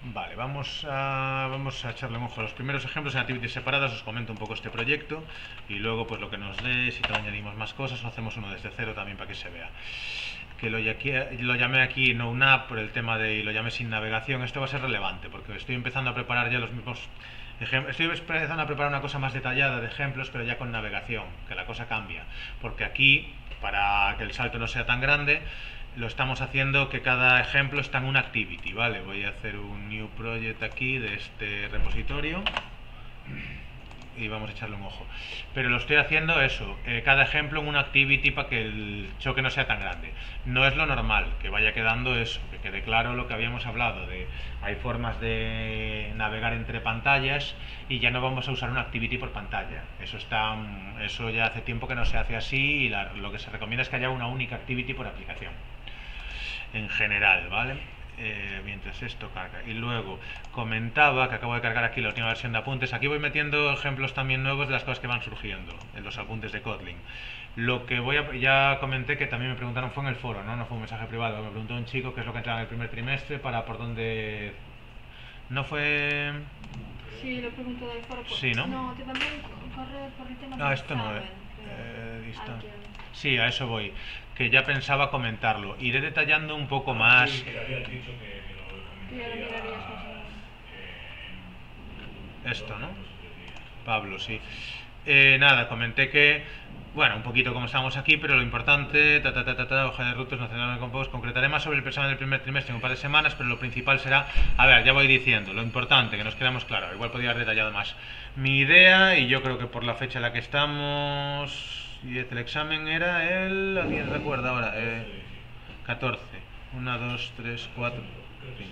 Vale, vamos a echarle un ojo a los primeros ejemplos en activities separadas. Os comento un poco este proyecto y luego pues lo que nos dé, si te añadimos más cosas o hacemos uno desde cero también para que se vea. Que lo llamé aquí no un app por el tema de, y lo llamé sin navegación. Esto va a ser relevante porque estoy empezando a preparar ya los mismos ejemplos. Estoy empezando a preparar una cosa más detallada de ejemplos, pero ya con navegación, que la cosa cambia. Porque aquí, para que el salto no sea tan grande, lo estamos haciendo que cada ejemplo está en una activity, ¿vale? Voy a hacer un new project aquí de este repositorio y vamos a echarle un ojo. Pero lo estoy haciendo eso, cada ejemplo en una activity para que el choque no sea tan grande. No es lo normal, que vaya quedando eso, que quede claro lo que habíamos hablado, de hay formas de navegar entre pantallas y ya no vamos a usar una activity por pantalla. Eso ya hace tiempo que no se hace así y lo que se recomienda es que haya una única activity por aplicación. En general, ¿vale? Mientras esto carga. Y luego comentaba que acabo de cargar aquí la última versión de apuntes. Aquí voy metiendo ejemplos también nuevos de las cosas que van surgiendo en los apuntes de Kotlin. Lo que ya comenté que también me preguntaron fue en el foro, ¿no? No fue un mensaje privado. Me preguntó un chico qué es lo que entraba en el primer trimestre para por dónde. ¿No fue? Sí, lo pregunto del foro. Sí, ¿no? No, que también corre por el tema Ah, del esto no es. Sí, a eso voy. Que ya pensaba comentarlo. Iré detallando un poco más. Sí, que le habías dicho que lo ya lo mirarías más esto, ¿no? Pablo, sí. Nada, comenté que, bueno, un poquito como estamos aquí, pero lo importante, hoja de rutas, nacional de compos, concretaré más sobre el examen del primer trimestre en un par de semanas, pero lo principal será, a ver, ya voy diciendo, lo importante, que nos quedamos claros, igual podría haber detallado más. Mi idea, y yo creo que por la fecha en la que estamos, y el examen era ¿alguien recuerda ahora? 14. 1, 2, 3, 4, 5.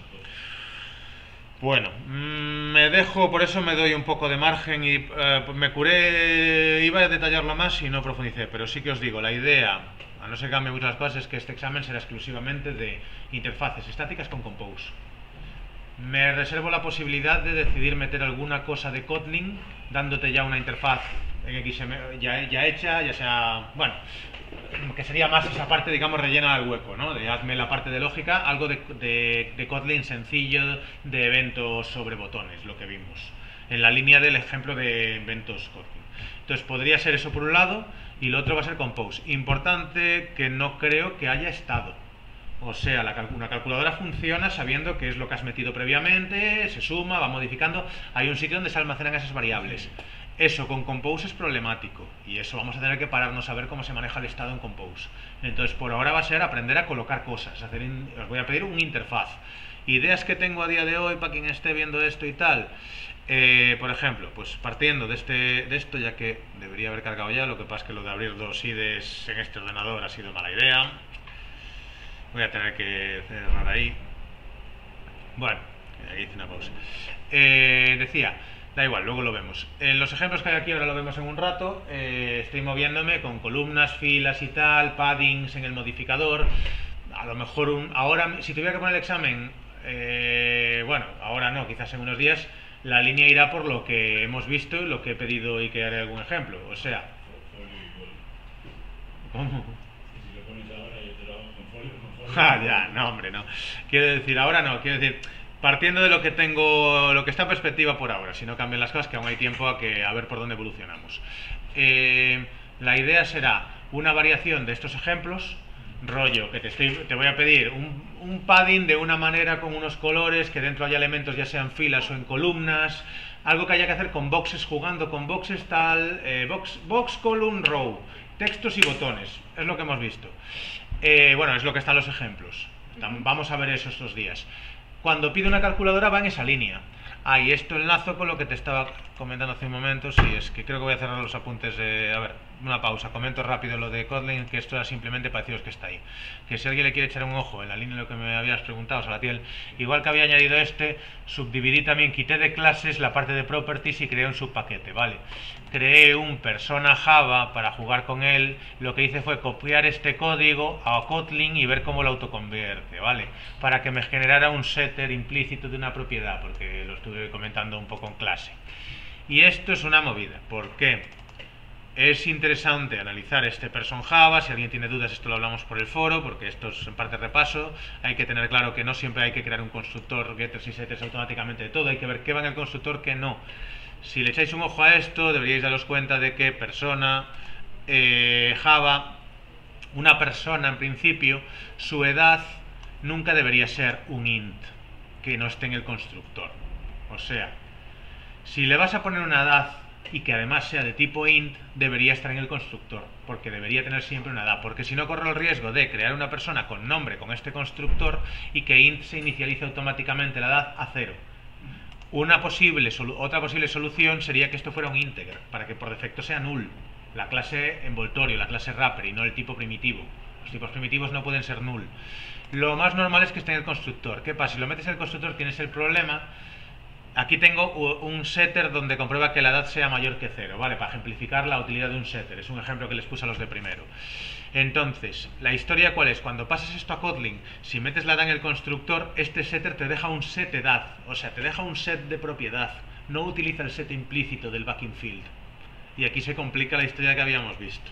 Bueno, me dejo, por eso me doy un poco de margen y me curé, iba a detallarlo más y no profundicé, pero sí que os digo, la idea, a no ser que cambien muchas cosas, es que este examen será exclusivamente de interfaces estáticas con Compose. Me reservo la posibilidad de decidir meter alguna cosa de Kotlin, dándote ya una interfaz en XML ya hecha, ya sea, bueno, que sería más esa parte, digamos, rellena el hueco, ¿no? De hazme la parte de lógica, algo de Kotlin sencillo, de eventos sobre botones, lo que vimos, en la línea del ejemplo de eventos Kotlin. Entonces podría ser eso por un lado, y lo otro va a ser Compose. Importante que no creo que haya estado. O sea, una calculadora funciona sabiendo qué es lo que has metido previamente, se suma, va modificando, hay un sitio donde se almacenan esas variables. Eso con Compose es problemático y eso vamos a tener que pararnos a ver cómo se maneja el estado en Compose. Entonces por ahora va a ser aprender a colocar cosas, os voy a pedir un interfaz. Ideas que tengo a día de hoy para quien esté viendo esto y tal. Por ejemplo, pues partiendo de esto, ya que debería haber cargado ya, lo que pasa es que lo de abrir dos IDEs en este ordenador ha sido mala idea. Voy a tener que cerrar ahí. Bueno, ahí hice una pausa. Decía, da igual, luego lo vemos. En los ejemplos que hay aquí, ahora lo vemos en un rato. Estoy moviéndome con columnas, filas y tal, paddings en el modificador. A lo mejor ahora, si tuviera que poner el examen, bueno, ahora no, quizás en unos días, la línea irá por lo que hemos visto y lo que he pedido y que haré algún ejemplo. O sea, ¿cómo? Ah, ya, no, hombre, no. Quiero decir, ahora no, quiero decir, partiendo de lo que tengo, lo que está en perspectiva por ahora, si no cambian las cosas, que aún hay tiempo a ver por dónde evolucionamos. La idea será una variación de estos ejemplos, rollo, que te voy a pedir un padding de una manera con unos colores, que dentro haya elementos ya sean filas o en columnas, algo que haya que hacer con boxes, jugando con boxes tal, box, column, row, textos y botones, es lo que hemos visto. Bueno, es lo que están los ejemplos. Vamos a ver eso estos días. Cuando pido una calculadora va en esa línea. Y esto enlazo con lo que te estaba comentando hace un momento. Sí, es que creo que voy a cerrar los apuntes. A ver, una pausa. Comento rápido lo de Kotlin, que esto era simplemente para deciros que está ahí. Que si alguien le quiere echar un ojo en la línea de lo que me habías preguntado, Salatiel, igual que había añadido subdividí también, quité de clases la parte de properties y creé un subpaquete, ¿vale? Creé un persona Java para jugar con él. Lo que hice fue copiar este código a Kotlin y ver cómo lo autoconvierte, ¿vale? Para que me generara un setter implícito de una propiedad, porque lo estuve comentando un poco en clase. Y esto es una movida. ¿Por qué? es interesante analizar este person Java. Si alguien tiene dudas, esto lo hablamos por el foro, porque esto es en parte repaso. Hay que tener claro que no siempre hay que crear un constructor getters y setters automáticamente de todo. Hay que ver qué va en el constructor, qué no. Si le echáis un ojo a esto, deberíais daros cuenta de que persona Java, una persona en principio, su edad nunca debería ser un int que no esté en el constructor. O sea, si le vas a poner una edad y que además sea de tipo int, debería estar en el constructor, porque debería tener siempre una edad, porque si no corre el riesgo de crear una persona con nombre con este constructor y que int se inicialice automáticamente la edad a 0. Otra posible solución sería que esto fuera un integer, para que por defecto sea null, la clase envoltorio, la clase wrapper y no el tipo primitivo. Los tipos primitivos no pueden ser null. Lo más normal es que esté en el constructor. ¿Qué pasa? Si lo metes en el constructor tienes el problema. Aquí tengo un setter donde comprueba que la edad sea mayor que 0, ¿vale? Para ejemplificar la utilidad de un setter. Es un ejemplo que les puse a los de primero. Entonces, ¿la historia cuál es? Cuando pasas esto a Kotlin, si metes la edad en el constructor, este setter te deja un set edad. O sea, te deja un set de propiedad. No utiliza el set implícito del backing field. Y aquí se complica la historia que habíamos visto.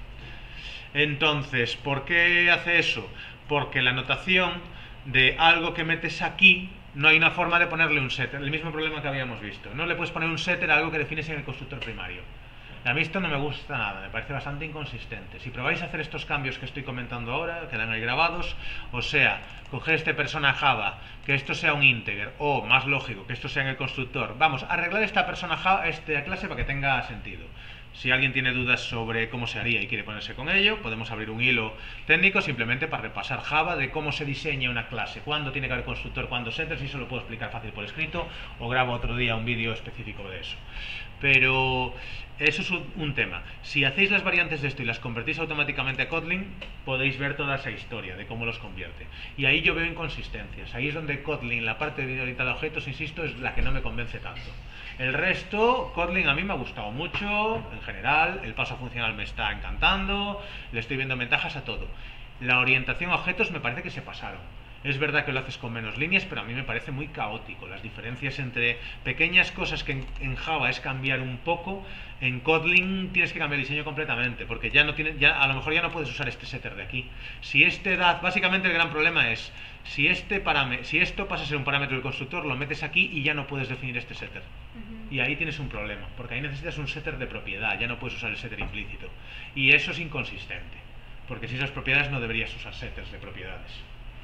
Entonces, ¿por qué hace eso? Porque la notación de algo que metes aquí, no hay una forma de ponerle un setter. El mismo problema que habíamos visto. No le puedes poner un setter a algo que defines en el constructor primario. A mí esto no me gusta nada, me parece bastante inconsistente. Si probáis a hacer estos cambios que estoy comentando ahora, quedan ahí grabados, o sea, coger este persona Java, que esto sea un integer, o más lógico, que esto sea en el constructor. Vamos, arreglar esta persona Java, esta clase para que tenga sentido. Si alguien tiene dudas sobre cómo se haría y quiere ponerse con ello, podemos abrir un hilo técnico simplemente para repasar Java de cómo se diseña una clase, cuándo tiene que haber constructor, cuándo setters, y eso lo puedo explicar fácil por escrito, o grabo otro día un vídeo específico de eso. Pero eso es un tema. Si hacéis las variantes de esto y las convertís automáticamente a Kotlin, podéis ver toda esa historia de cómo los convierte. Y ahí yo veo inconsistencias. Ahí es donde Kotlin, la parte de orientada a objetos, insisto, es la que no me convence tanto. El resto, Kotlin a mí me ha gustado mucho, en general, el paso funcional me está encantando, le estoy viendo ventajas a todo. La orientación a objetos me parece que se pasaron. Es verdad que lo haces con menos líneas, pero a mí me parece muy caótico. Las diferencias entre pequeñas cosas que en Java es cambiar un poco, en Kotlin tienes que cambiar el diseño completamente, porque ya no tienes, ya a lo mejor ya no puedes usar este setter de aquí. Si este da, básicamente el gran problema es si esto pasa a ser un parámetro del constructor, lo metes aquí y ya no puedes definir este setter. Y ahí tienes un problema, porque ahí necesitas un setter de propiedad, ya no puedes usar el setter implícito. Y eso es inconsistente, porque si esas propiedades no deberías usar setters de propiedades.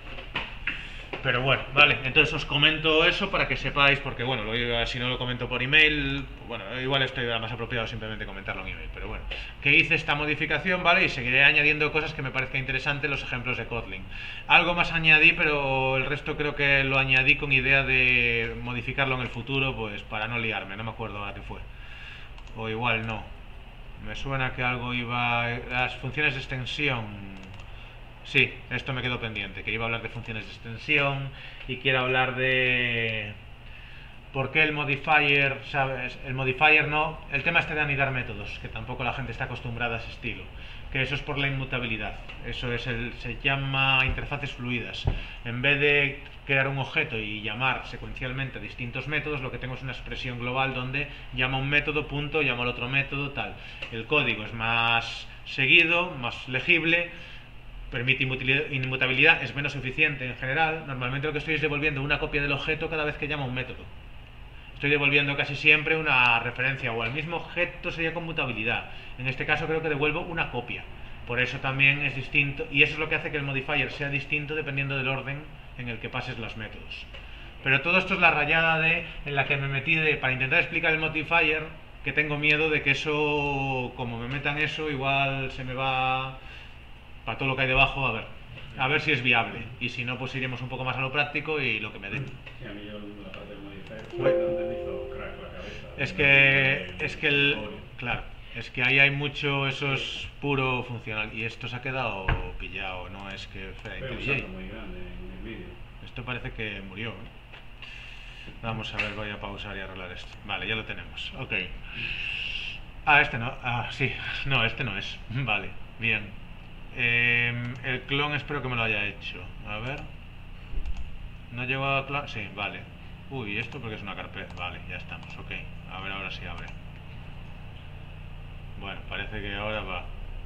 Pero bueno, vale, entonces os comento eso para que sepáis, porque bueno, si no lo comento por email, bueno, igual estoy más apropiado simplemente comentarlo en email, pero bueno, que hice esta modificación, ¿vale? Y seguiré añadiendo cosas que me parezca interesante, los ejemplos de Kotlin. Algo más añadí, pero el resto creo que lo añadí con idea de modificarlo en el futuro, pues para no liarme, no me acuerdo a qué fue. O igual no. Me suena que algo iba... Las funciones de extensión... Sí, esto me quedó pendiente, que iba a hablar de funciones de extensión y quiero hablar de por qué el modifier, ¿sabes? El modifier no, el tema este de anidar métodos, que tampoco la gente está acostumbrada a ese estilo, que eso es por la inmutabilidad, eso es se llama interfaces fluidas. En vez de crear un objeto y llamar secuencialmente a distintos métodos, lo que tengo es una expresión global donde llama un método, punto, llama al otro método, tal. El código es más seguido, más legible, permite inmutabilidad, es menos eficiente en general. Normalmente lo que estoy es devolviendo una copia del objeto cada vez que llama un método. Estoy devolviendo casi siempre una referencia o al mismo objeto, sería con mutabilidad. En este caso creo que devuelvo una copia. Por eso también es distinto, y eso es lo que hace que el modifier sea distinto dependiendo del orden en el que pases los métodos. Pero todo esto es la rayada en la que me metí para intentar explicar el modifier, que tengo miedo de que eso, como me metan eso, igual se me va... para todo lo que hay debajo, a ver si es viable, y si no, pues iremos un poco más a lo práctico y lo que me dé. Sí, a mí yo la parte del modifier fue donde me hizo crack la cabeza. Claro, es que ahí hay mucho, eso es puro funcional, y esto se ha quedado pillado, no es que fuera Fue un IntelliJ. salto muy grande en el vídeo. Esto parece que murió, ¿eh? Vamos a ver, voy a pausar y arreglar esto. Vale, ya lo tenemos, ok. Este no, sí, no, este no es, vale, bien. El clon espero que me lo haya hecho. A ver. ¿No llegó a clon? Sí, vale. Uy, esto porque es una carpeta. Vale, ya estamos, ok. A ver, ahora sí abre. Bueno, parece que ahora va.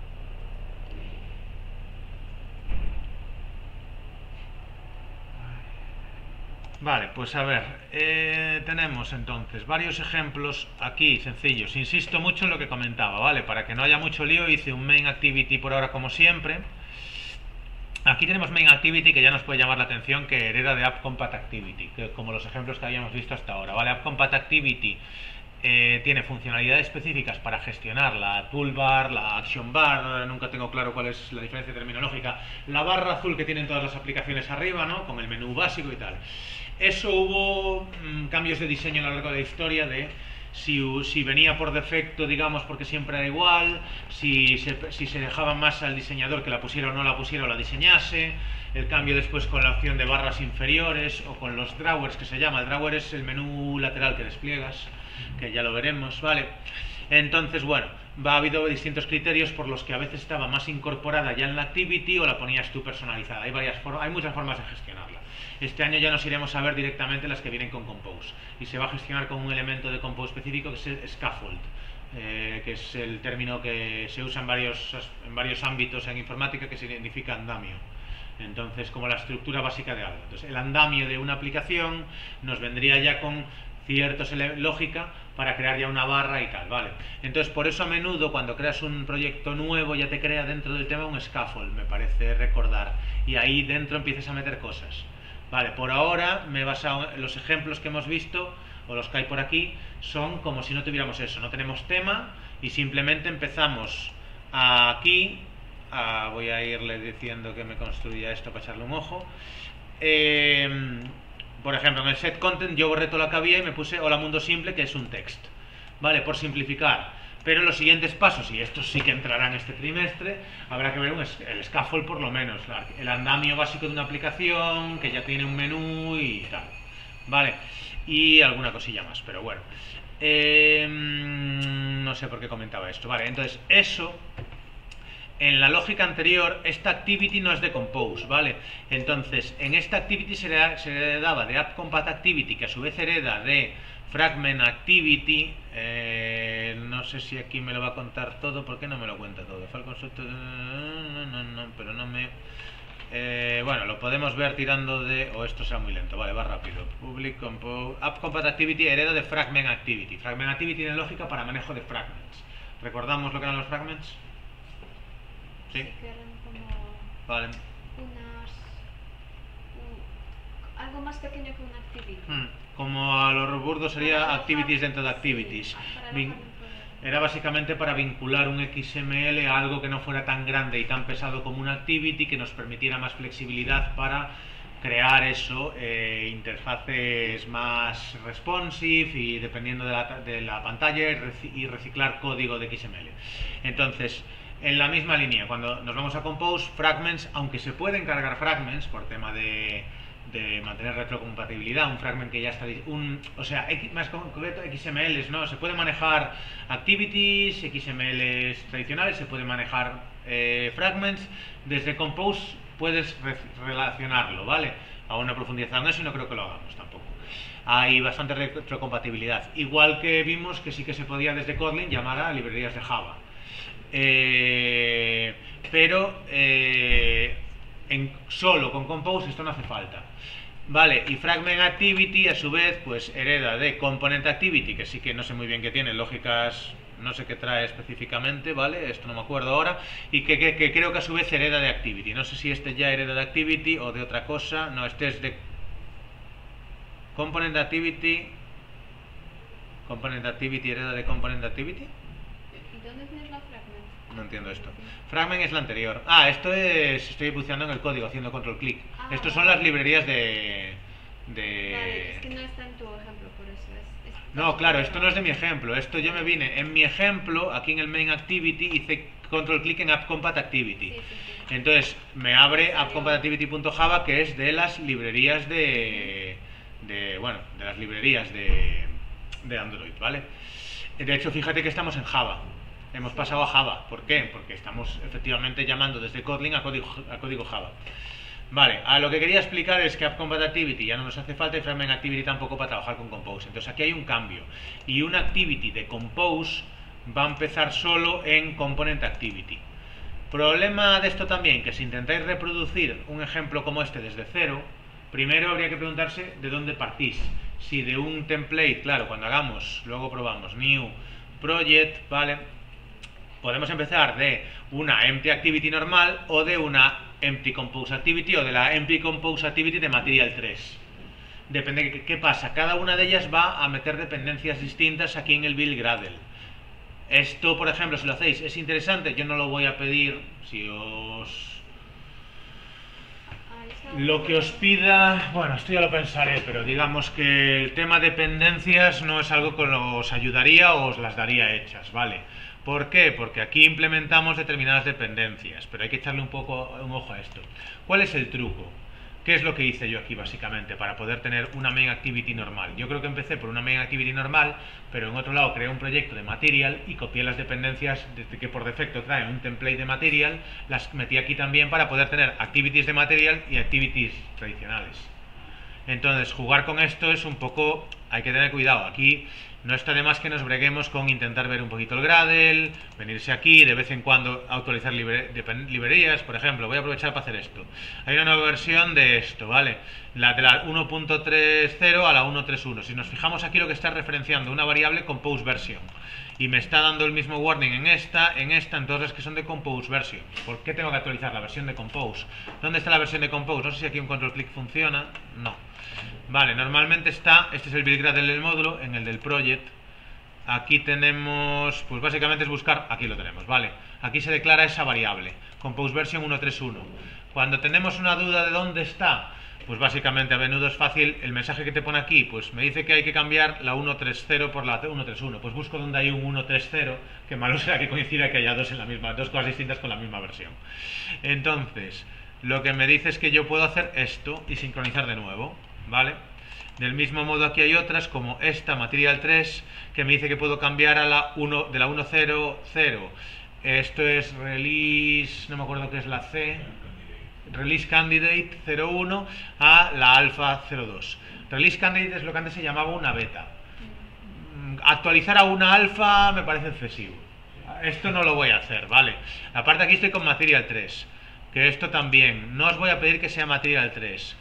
Vale, pues a ver, tenemos entonces varios ejemplos aquí sencillos. Insisto mucho en lo que comentaba, ¿vale? Para que no haya mucho lío hice un main activity por ahora como siempre. Aquí tenemos main activity que ya nos puede llamar la atención, que hereda de app compat activity, que como los ejemplos que habíamos visto hasta ahora, ¿vale? App compat activity tiene funcionalidades específicas para gestionar la toolbar, la action bar, nunca tengo claro cuál es la diferencia terminológica, la barra azul que tienen todas las aplicaciones arriba, ¿no? Con el menú básico y tal. Eso hubo cambios de diseño a lo largo de la historia de si venía por defecto, digamos, porque siempre era igual, si se dejaba más al diseñador que la pusiera o no la pusiera o la diseñase, el cambio después con la opción de barras inferiores o con los drawers que se llama. El drawer es el menú lateral que despliegas, que ya lo veremos, ¿vale? Entonces, bueno, ha habido distintos criterios por los que a veces estaba más incorporada ya en la activity o la ponías tú personalizada. Hay muchas formas de gestionarla. Este año ya nos iremos a ver directamente las que vienen con Compose y se va a gestionar con un elemento de Compose específico que es el scaffold, que es el término que se usa en varios ámbitos en informática, que significa andamio. Entonces, como la estructura básica de algo. Entonces, el andamio de una aplicación nos vendría ya con cierta lógica para crear ya una barra y tal, ¿vale? Entonces, por eso a menudo cuando creas un proyecto nuevo ya te crea dentro del tema un scaffold, me parece recordar, y ahí dentro empiezas a meter cosas. Vale, por ahora me he basado en los ejemplos que hemos visto, o los que hay por aquí, son como si no tuviéramos eso, no tenemos tema y simplemente empezamos aquí, voy a irle diciendo que me construya esto para echarle un ojo. Por ejemplo, en el set content yo borré toda la que había y me puse hola mundo simple, que es un text, vale, por simplificar. Pero los siguientes pasos, y estos sí que entrarán este trimestre, habrá que ver el scaffold por lo menos, el andamio básico de una aplicación, que ya tiene un menú y tal, vale, y alguna cosilla más, pero bueno, no sé por qué comentaba esto, vale, entonces eso, en la lógica anterior, esta activity no es de Compose, ¿vale? Entonces, en esta activity se heredaba de app compat activity, que a su vez hereda de fragment activity, no sé si aquí me lo va a contar todo, ¿por qué no me lo cuenta todo? Pero no me... bueno, lo podemos ver tirando de... o esto será muy lento, vale, va rápido. Public compose, app compat activity hereda de fragment activity. Fragment activity tiene lógica para manejo de fragments. ¿Recordamos lo que eran los fragments? Sí. Que eran como Vale. algo más pequeño que una activity. Como a lo burdo sería activities dentro de activities. Era básicamente para vincular un XML a algo que no fuera tan grande y tan pesado como una activity, que nos permitiera más flexibilidad para crear eso, interfaces más responsive y dependiendo de la pantalla y reciclar código de XML. Entonces, en la misma línea, cuando nos vamos a Compose, fragments, aunque se pueden cargar fragments por tema de mantener retrocompatibilidad, un fragment que ya está, o sea, más concreto XMLs, ¿no? Se puede manejar activities, XMLs tradicionales, se puede manejar fragments. Desde Compose puedes relacionarlo, ¿vale? Aún no he profundizado en eso y no creo que lo hagamos tampoco. Hay bastante retrocompatibilidad. Igual que vimos que sí que se podía desde Kotlin llamar a librerías de Java. Pero solo con Compose esto no hace falta. Vale, y Fragment Activity a su vez pues hereda de Component Activity, que sí que no sé muy bien qué tiene, lógicas, no sé qué trae específicamente, ¿vale? Esto no me acuerdo ahora, y que creo que a su vez hereda de Activity. No sé si este ya hereda de Activity o de otra cosa. No, este es de Component Activity. Component Activity hereda de Component Activity. ¿Y dónde tienes la fragment? No entiendo esto. Fragment es la anterior. Esto es... Estoy buceando en el código, haciendo control clic. Estos son las librerías de... Vale, es que no está en tu ejemplo, por eso No, claro, esto no es de mi ejemplo. Esto yo me vine en mi ejemplo, aquí en el main activity, hice control clic en app compat activity. Sí. Entonces me abre appcompatactivity.java, que es de las librerías de las librerías de Android, ¿vale? De hecho, fíjate que estamos en Java. Hemos pasado a Java. ¿Por qué? Porque estamos efectivamente llamando desde Kotlin a código Java. Vale, lo que quería explicar es que App Compat Activity ya no nos hace falta y Fragment Activity tampoco para trabajar con Compose. Entonces aquí hay un cambio. Y una Activity de Compose va a empezar solo en Component Activity. Problema de esto también, que si intentáis reproducir un ejemplo como este desde cero, primero habría que preguntarse de dónde partís. Si de un template, claro, cuando hagamos, luego probamos New Project, ¿vale? Podemos empezar de una Empty Activity normal o de una Empty Compose Activity o de la Empty Compose Activity de Material 3. Depende de qué pasa. Cada una de ellas va a meter dependencias distintas aquí en el build Gradle. Esto, por ejemplo, si lo hacéis, es interesante. Yo no lo voy a pedir. Si os... Lo que os pida... Bueno, esto ya lo pensaré, pero digamos que el tema dependencias no es algo que os ayudaría o os las daría hechas, ¿vale? ¿Por qué? Porque aquí implementamos determinadas dependencias, pero hay que echarle un ojo a esto. ¿Cuál es el truco? ¿Qué es lo que hice yo aquí básicamente para poder tener una main activity normal? Yo creo que empecé por una main activity normal, pero en otro lado creé un proyecto de material y copié las dependencias que por defecto traen un template de material, las metí aquí también para poder tener activities de material y activities tradicionales. Entonces, jugar con esto es un poco... hay que tener cuidado. Aquí no está de más que nos breguemos con intentar ver un poquito el Gradle, venirse aquí, de vez en cuando actualizar librerías. Por ejemplo, voy a aprovechar para hacer esto. Hay una nueva versión de esto, ¿vale? La de la 1.30 a la 1.31. Si nos fijamos aquí, lo que está referenciando una variable compose version. Y me está dando el mismo warning en esta, en todas las que son de compose version. ¿Por qué tengo que actualizar la versión de compose? ¿Dónde está la versión de compose? No sé si aquí un control click funciona. No. Vale, normalmente está, este es el build Gradle del módulo, en el del project. Aquí tenemos, pues básicamente es buscar, aquí lo tenemos, vale. Aquí se declara esa variable, compose version 1.31. Cuando tenemos una duda de dónde está, pues básicamente a menudo es fácil, el mensaje que te pone aquí, pues me dice que hay que cambiar la 1.30 por la 1.31. Pues busco donde hay un 1.30, que malo será que coincida que haya dos cosas distintas con la misma versión. Entonces, lo que me dice es que yo puedo hacer esto y sincronizar de nuevo, ¿vale? Del mismo modo aquí hay otras como esta, Material 3, que me dice que puedo cambiar a la 1, de la 1.00. Esto es Release, no me acuerdo qué es la C, Release Candidate 01 a la Alpha 02. Release Candidate es lo que antes se llamaba una beta. Actualizar a una alfa me parece excesivo. Esto no lo voy a hacer, ¿vale? Aparte aquí estoy con Material 3, que esto también, no os voy a pedir que sea Material 3.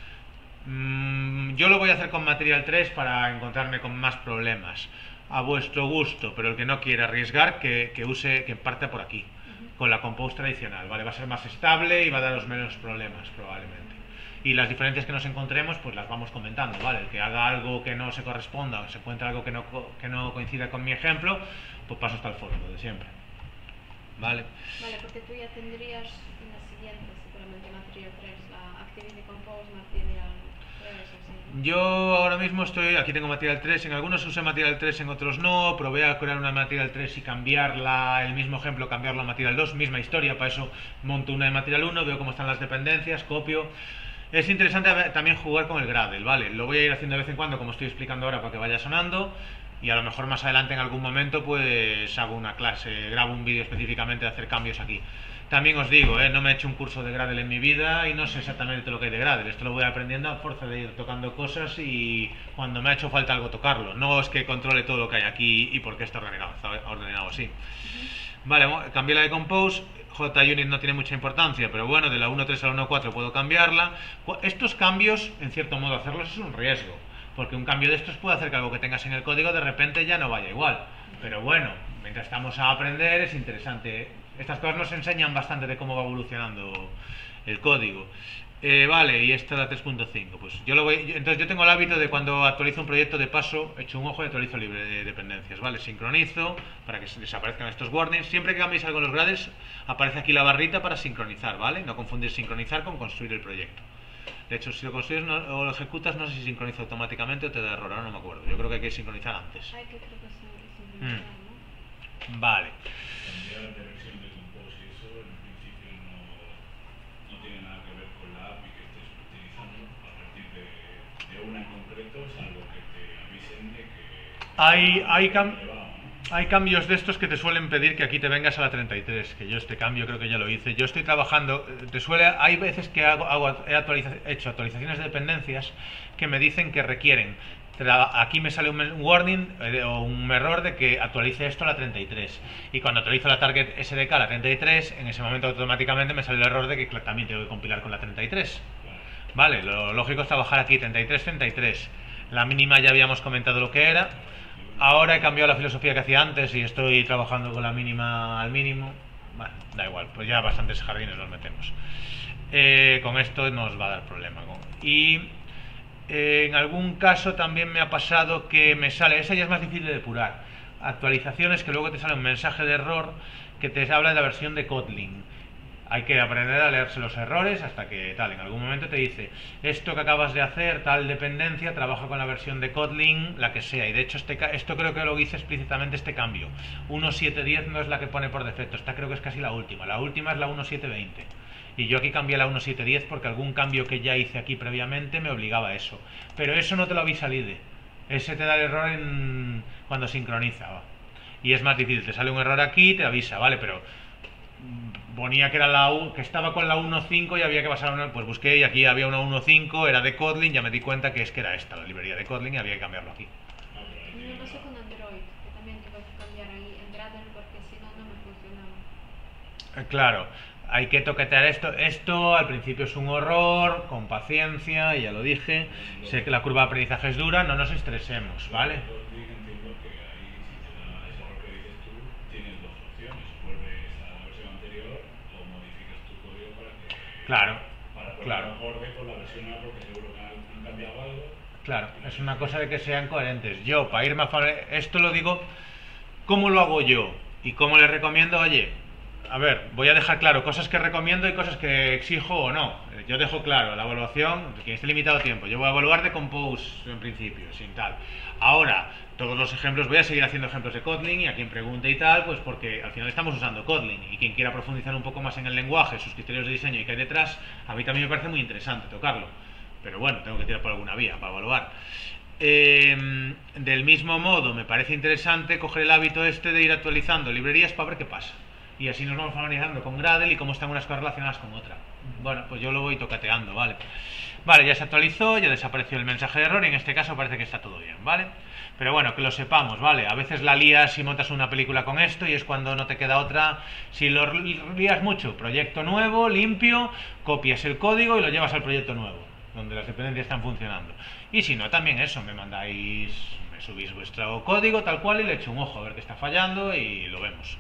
Yo lo voy a hacer con Material 3 para encontrarme con más problemas. A vuestro gusto, pero el que no quiera arriesgar, que parta por aquí, con la compose tradicional, ¿vale? Va a ser más estable y va a daros menos problemas, probablemente. Y las diferencias que nos encontremos, pues las vamos comentando, ¿vale? El que haga algo que no se corresponda o se encuentre algo que no coincida con mi ejemplo, pues paso hasta el foro, lo de siempre. ¿Vale? Vale, porque tú ya tendrías en la siguiente, seguramente Material 3, la Activity Compose Material 3, así. Yo ahora mismo aquí tengo Material 3, en algunos usé Material 3, en otros no. Probé a crear una Material 3 y cambiarla, el mismo ejemplo, cambiarlo a Material 2, misma historia, para eso monto una de Material 1, veo cómo están las dependencias, copio. Es interesante también jugar con el Gradle, ¿vale? Lo voy a ir haciendo de vez en cuando, como estoy explicando ahora, para que vaya sonando. Y a lo mejor más adelante en algún momento pues hago una clase, grabo un vídeo específicamente de hacer cambios aquí. También os digo, no me he hecho un curso de Gradle en mi vida y no sé exactamente lo que hay de Gradle. Esto lo voy aprendiendo a fuerza de ir tocando cosas y cuando me ha hecho falta algo tocarlo. No es que controle todo lo que hay aquí y por qué está ordenado así. Vale, cambié la de Compose. JUnit no tiene mucha importancia, pero bueno, de la 1.3 a la 1.4 puedo cambiarla. Estos cambios, en cierto modo, hacerlos es un riesgo. Porque un cambio de estos puede hacer que algo que tengas en el código de repente ya no vaya igual. Pero bueno, mientras estamos a aprender es interesante. Estas cosas nos enseñan bastante de cómo va evolucionando el código. Vale, y esta es la 3.5. Pues entonces yo tengo el hábito de cuando actualizo un proyecto de paso, echo un ojo y actualizo libre de dependencias, ¿vale? Sincronizo para que desaparezcan estos warnings. Siempre que cambiéis algo en los Gradles, aparece aquí la barrita para sincronizar, ¿vale? No confundir sincronizar con construir el proyecto. De hecho, si lo construyes o lo ejecutas, no sé si sincroniza automáticamente o te da error, ahora no me acuerdo. Yo creo que hay que sincronizar antes. Hay que creo que sincronizar, ¿no? Vale. Cambiar de versión de Compose y eso, en principio no tiene nada que ver con la API que estés utilizando a partir de una en concreto, salvo que te avisen de que hay cambios de estos que te suelen pedir que aquí te vengas a la 33, que yo este cambio creo que ya lo hice. Yo estoy trabajando, hay veces que he hecho actualizaciones de dependencias que me dicen que requieren aquí me sale un warning o un error de que actualice esto a la 33. Y cuando actualizo la target SDK a la 33, en ese momento automáticamente me sale el error de que también tengo que compilar con la 33. Vale, lo lógico es trabajar aquí 33, 33. La mínima ya habíamos comentado lo que era. Ahora he cambiado la filosofía que hacía antes y estoy trabajando con la mínima al mínimo. Bueno, da igual, pues ya bastantes jardines los metemos. Con esto nos va a dar problema. Y en algún caso también me ha pasado que me sale, esa ya es más difícil de depurar, actualizaciones que luego te sale un mensaje de error que te habla de la versión de Kotlin. Hay que aprender a leerse los errores hasta que tal, en algún momento te dice esto que acabas de hacer, tal dependencia, trabaja con la versión de Kotlin, la que sea. Y de hecho esto creo que lo dice explícitamente este cambio. 1.7.10 no es la que pone por defecto, esta creo que es casi la última. La última es la 1.7.20. Y yo aquí cambié la 1.7.10 porque algún cambio que ya hice aquí previamente me obligaba a eso. Pero eso no te lo avisa el IDE. Ese te da el error cuando sincroniza. Y es más difícil, te sale un error aquí, te avisa, vale, pero ponía que era que estaba con la 1.5 y había que pasar a una, pues busqué y aquí había una 1.5, era de Kotlin, ya me di cuenta que es que era esta la librería de Kotlin y había que cambiarlo aquí. Me pasó con Android, que también tuve que cambiar ahí en Gradle porque si no, no me funcionaba. Claro, hay que toquetear esto al principio es un horror, con paciencia, y ya lo dije, sé que la curva de aprendizaje es dura, no nos estresemos, ¿vale? Entiendo que ahí, si te da ese error que dices tú, tienes dos opciones: vuelves a la versión anterior o modificas tu código para ponerlo acorde con la versión A, porque seguro que han cambiado algo. Claro, es una cosa de que sean coherentes. Yo, para irme a esto lo digo, ¿cómo lo hago yo? Y cómo les recomiendo, oye, a ver, voy a dejar claro cosas que recomiendo y cosas que exijo o no. Yo dejo claro la evaluación, quien esté limitado tiempo. Yo voy a evaluar de Compose en principio, sin tal. Ahora, todos los ejemplos, voy a seguir haciendo ejemplos de Kotlin y a quien pregunte y tal, pues porque al final estamos usando Kotlin. Y quien quiera profundizar un poco más en el lenguaje, sus criterios de diseño y qué hay detrás, a mí también me parece muy interesante tocarlo. Pero bueno, tengo que tirar por alguna vía para evaluar. Del mismo modo, me parece interesante coger el hábito este de ir actualizando librerías para ver qué pasa. Y así nos vamos familiarizando con Gradle y cómo están unas cosas relacionadas con otra. Bueno, pues yo lo voy tocateando, ¿vale? Vale, ya se actualizó, ya desapareció el mensaje de error y en este caso parece que está todo bien, ¿vale? Pero bueno, que lo sepamos, ¿vale? A veces la lías y montas una película con esto y es cuando no te queda otra. Si lo lías mucho, proyecto nuevo, limpio, copias el código y lo llevas al proyecto nuevo, donde las dependencias están funcionando. Y si no, también eso, me subís vuestro código tal cual y le echo un ojo a ver qué está fallando y lo vemos.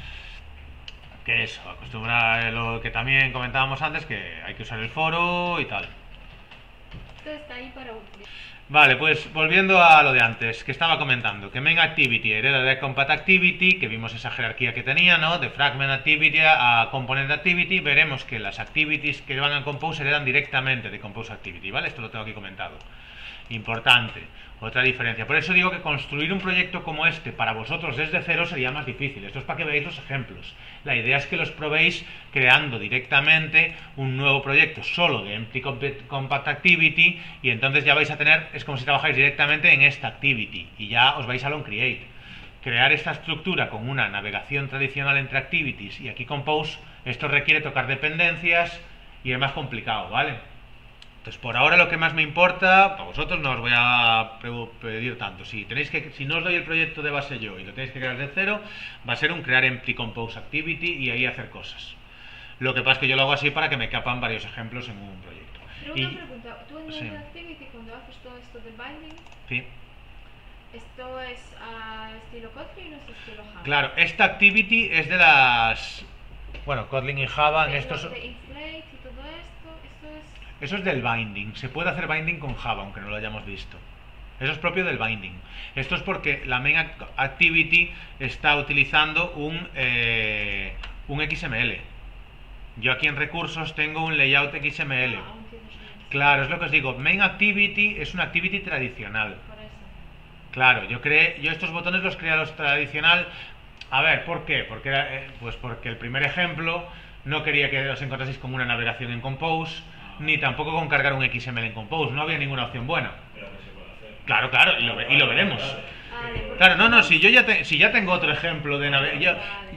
Que eso, acostumbrar lo que también comentábamos antes, que hay que usar el foro y tal. Esto está ahí para utilizar. Vale, pues volviendo a lo de antes, que estaba comentando, que main activity hereda de compat activity, que vimos esa jerarquía que tenía, ¿no? De fragment activity a component activity, veremos que las activities que van a compose heredan directamente de compose activity, ¿vale? Esto lo tengo aquí comentado. Importante, otra diferencia. Por eso digo que construir un proyecto como este para vosotros desde cero sería más difícil. Esto es para que veáis los ejemplos. La idea es que los probéis creando directamente un nuevo proyecto solo de empty compat activity y entonces ya vais a tener, es como si trabajáis directamente en esta activity y ya os vais a long create. Crear esta estructura con una navegación tradicional entre activities y aquí compose, esto requiere tocar dependencias y es más complicado, ¿vale? Entonces, por ahora lo que más me importa, para vosotros no os voy a pedir tanto. Si no os doy el proyecto de base yo y lo tenéis que crear de cero, va a ser un crear empty compose activity y ahí hacer cosas. Lo que pasa es que yo lo hago así para que me capan varios ejemplos en un proyecto. Pero una pregunta, tú en el activity cuando haces todo esto del binding, sí. ¿Esto es estilo Kotlin o es estilo Java? Claro, esta activity es de las... Bueno, Kotlin y Java en estos... De inflate y todo esto es... Eso es del binding. Se puede hacer binding con Java, aunque no lo hayamos visto. Eso es propio del binding. Esto es porque la main activity está utilizando un XML. Yo aquí en recursos tengo un layout XML. Claro, es lo que os digo. Main activity es una activity tradicional. Claro, yo estos botones los creé a los tradicional. A ver, ¿por qué? Pues porque el primer ejemplo no quería que os encontraseis con una navegación en Compose, ni tampoco con cargar un XML en Compose. No había ninguna opción buena. Pero que se puede hacer. Claro, y lo veremos. Vale, porque Claro, no, no- si si ya tengo otro ejemplo de navegación.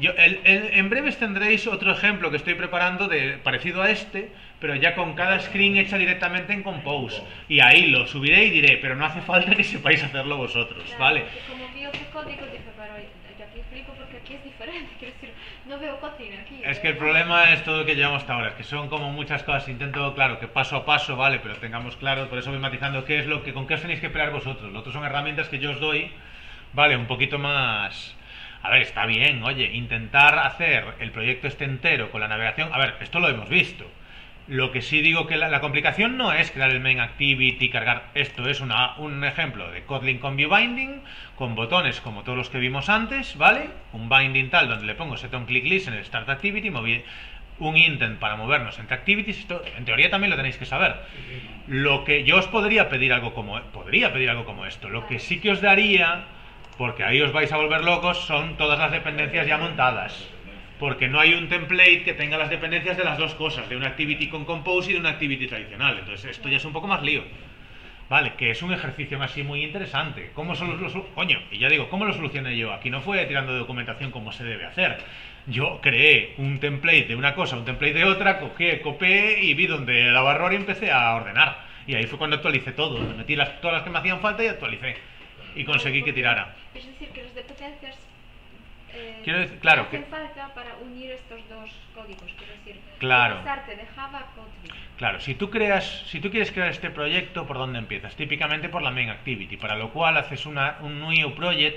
En breves tendréis otro ejemplo que estoy preparando de parecido a este, pero ya con cada screen hecha directamente en Compose. Y ahí lo subiré y diré, pero no hace falta que sepáis hacerlo vosotros, Claro, ¿vale? porque como vio ese código, dije, pero yo aquí explico porque aquí es diferente, quiero decir, no veo Kotlin aquí. Es que el problema es todo lo que llevamos hasta ahora, es que son como muchas cosas, intento, claro, que paso a paso, vale, pero tengamos claro, por eso voy matizando qué es lo que, con qué os tenéis que pelear vosotros. Lo otro son herramientas que yo os doy, vale, un poquito más. A ver, está bien, oye, intentar hacer el proyecto este entero con la navegación. A ver, esto lo hemos visto. Lo que sí digo que la complicación no es crear el main activity, cargar. Esto es un ejemplo de Kotlin con view binding, con botones como todos los que vimos antes, ¿vale? Un binding tal donde le pongo set on click list en el start activity, un intent para movernos entre activities. Esto en teoría también lo tenéis que saber. Lo que yo os podría pedir algo como esto. Lo que sí que os daría, porque ahí os vais a volver locos, son todas las dependencias ya montadas. Porque no hay un template que tenga las dependencias de las dos cosas, de una activity con Compose y de una activity tradicional. Entonces esto ya es un poco más lío. Vale, que es un ejercicio así muy interesante. Coño, y ya digo, ¿cómo lo solucioné yo? Aquí no fue tirando de documentación como se debe hacer. Yo creé un template de una cosa, un template de otra, copié y vi donde daba error y empecé a ordenar. Y ahí fue cuando actualicé todo. Metí todas las que me hacían falta y actualicé. Y conseguí que tirara. Es decir, que las dependencias Quiero decir, claro, hacen que- falta para unir estos dos códigos. Quiero decir, Claro. pasarte de Java a Kotlin. Claro, si tú quieres crear este proyecto, ¿por dónde empiezas? Típicamente por la main activity, para lo cual haces un new project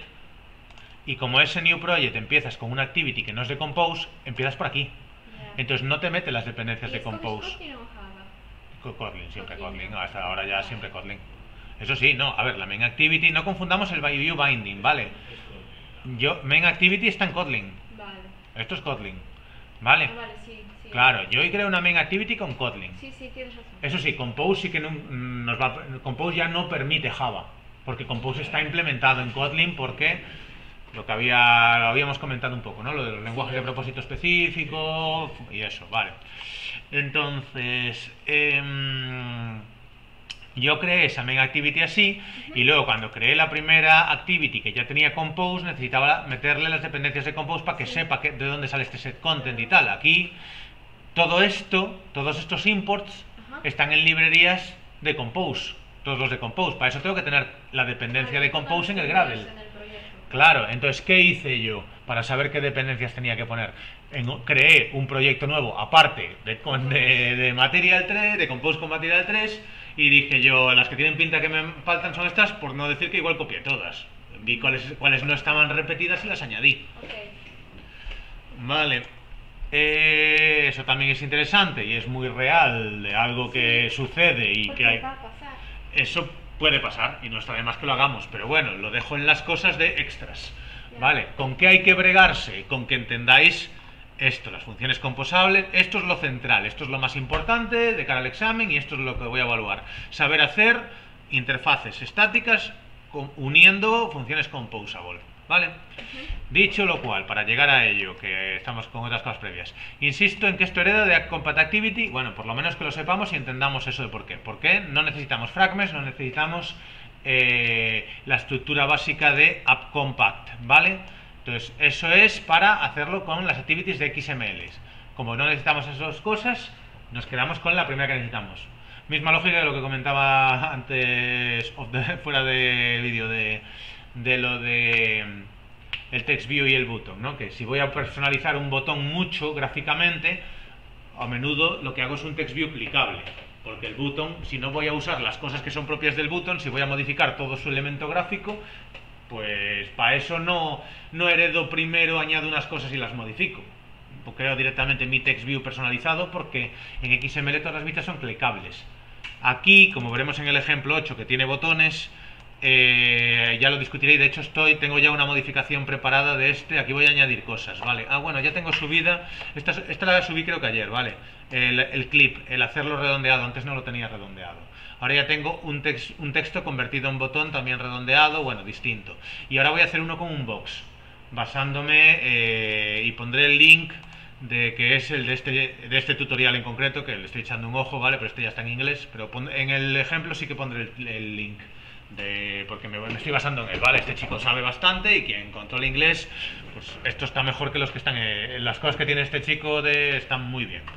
y como ese new project empiezas con una activity que no es de Compose, empiezas por aquí. Ya. Entonces no te mete las dependencias ¿Y de escoges Compose. Kotlin o Java? Kotlin, siempre Kotlin, Kotlin, ¿no? no, hasta ahora ya siempre Kotlin. Eso sí, no, a ver, la main activity, no confundamos el view binding, ¿vale? Main activity está en Kotlin, Vale. esto es Kotlin, ¿vale? Ah, vale, sí, sí. Claro, yo hoy creo una main activity con Kotlin. Sí, sí, tienes razón. Eso sí, Compose sí que Compose ya no permite Java, porque Compose está implementado en Kotlin porque lo habíamos comentado un poco, ¿no? Lo de los lenguajes de propósito específico y eso, vale. Entonces, yo creé esa main activity así y luego cuando creé la primera activity que ya tenía Compose necesitaba meterle las dependencias de Compose para que sepa de dónde sale este set content y tal. Aquí todo esto, todos estos imports Ajá. están en librerías de Compose, todos los de Compose. Para eso tengo que tener la dependencia de Compose en el Gradle. En el proyecto. Claro, entonces, ¿qué hice yo para saber qué dependencias tenía que poner? Creé un proyecto nuevo, aparte de Material 3, de Compose con Material 3, y dije yo, las que tienen pinta que me faltan son estas, por no decir que igual copié todas. Vi cuáles no estaban repetidas y las añadí. Ok. Vale. Eso también es interesante y es muy real de algo que sucede y Porque que hay. va a pasar. Eso puede pasar y no está de más que lo hagamos, pero bueno, lo dejo en las cosas de extras. Ya. ¿Vale? ¿Con qué hay que bregarse? Con que entendáis esto, las funciones composables, esto es lo central, esto es lo más importante de cara al examen y esto es lo que voy a evaluar. Saber hacer interfaces estáticas uniendo funciones composable. ¿Vale? Dicho lo cual, para llegar a ello, que estamos con otras cosas previas, insisto en que esto hereda de Compat Activity, bueno, por lo menos que lo sepamos y entendamos eso de por qué. ¿Por qué? No necesitamos fragments, no necesitamos la estructura básica de App Compact, ¿vale? Entonces, eso es para hacerlo con las activities de XML. Como no necesitamos esas dos cosas, nos quedamos con la primera que necesitamos. Misma lógica de lo que comentaba antes, fuera de vídeo, de lo de el text view y el botón, ¿no? Que si voy a personalizar un botón mucho gráficamente, a menudo lo que hago es un text view clicable, porque el botón, si no voy a usar las cosas que son propias del botón, si voy a modificar todo su elemento gráfico, pues para eso no heredo primero, añado unas cosas y las modifico. Creo directamente mi text view personalizado porque en XML todas las vistas son clicables. Aquí, como veremos en el ejemplo 8 que tiene botones, ya lo discutiré y de hecho tengo ya una modificación preparada de aquí voy a añadir cosas, ¿vale? Bueno, ya tengo subida, esta la subí creo que ayer, ¿vale? El clip, el hacerlo redondeado, antes no lo tenía redondeado. Ahora ya tengo un texto convertido en botón también redondeado, bueno, distinto. Y ahora voy a hacer uno con un box, basándome y pondré el link que es el de este tutorial en concreto, que le estoy echando un ojo, ¿vale? Pero este ya está en inglés, pero en el ejemplo sí que pondré el link. porque me estoy basando en él, ¿vale? Este chico sabe bastante y quien controla inglés, pues esto está mejor que los que están... las cosas que tiene este chico están muy bien.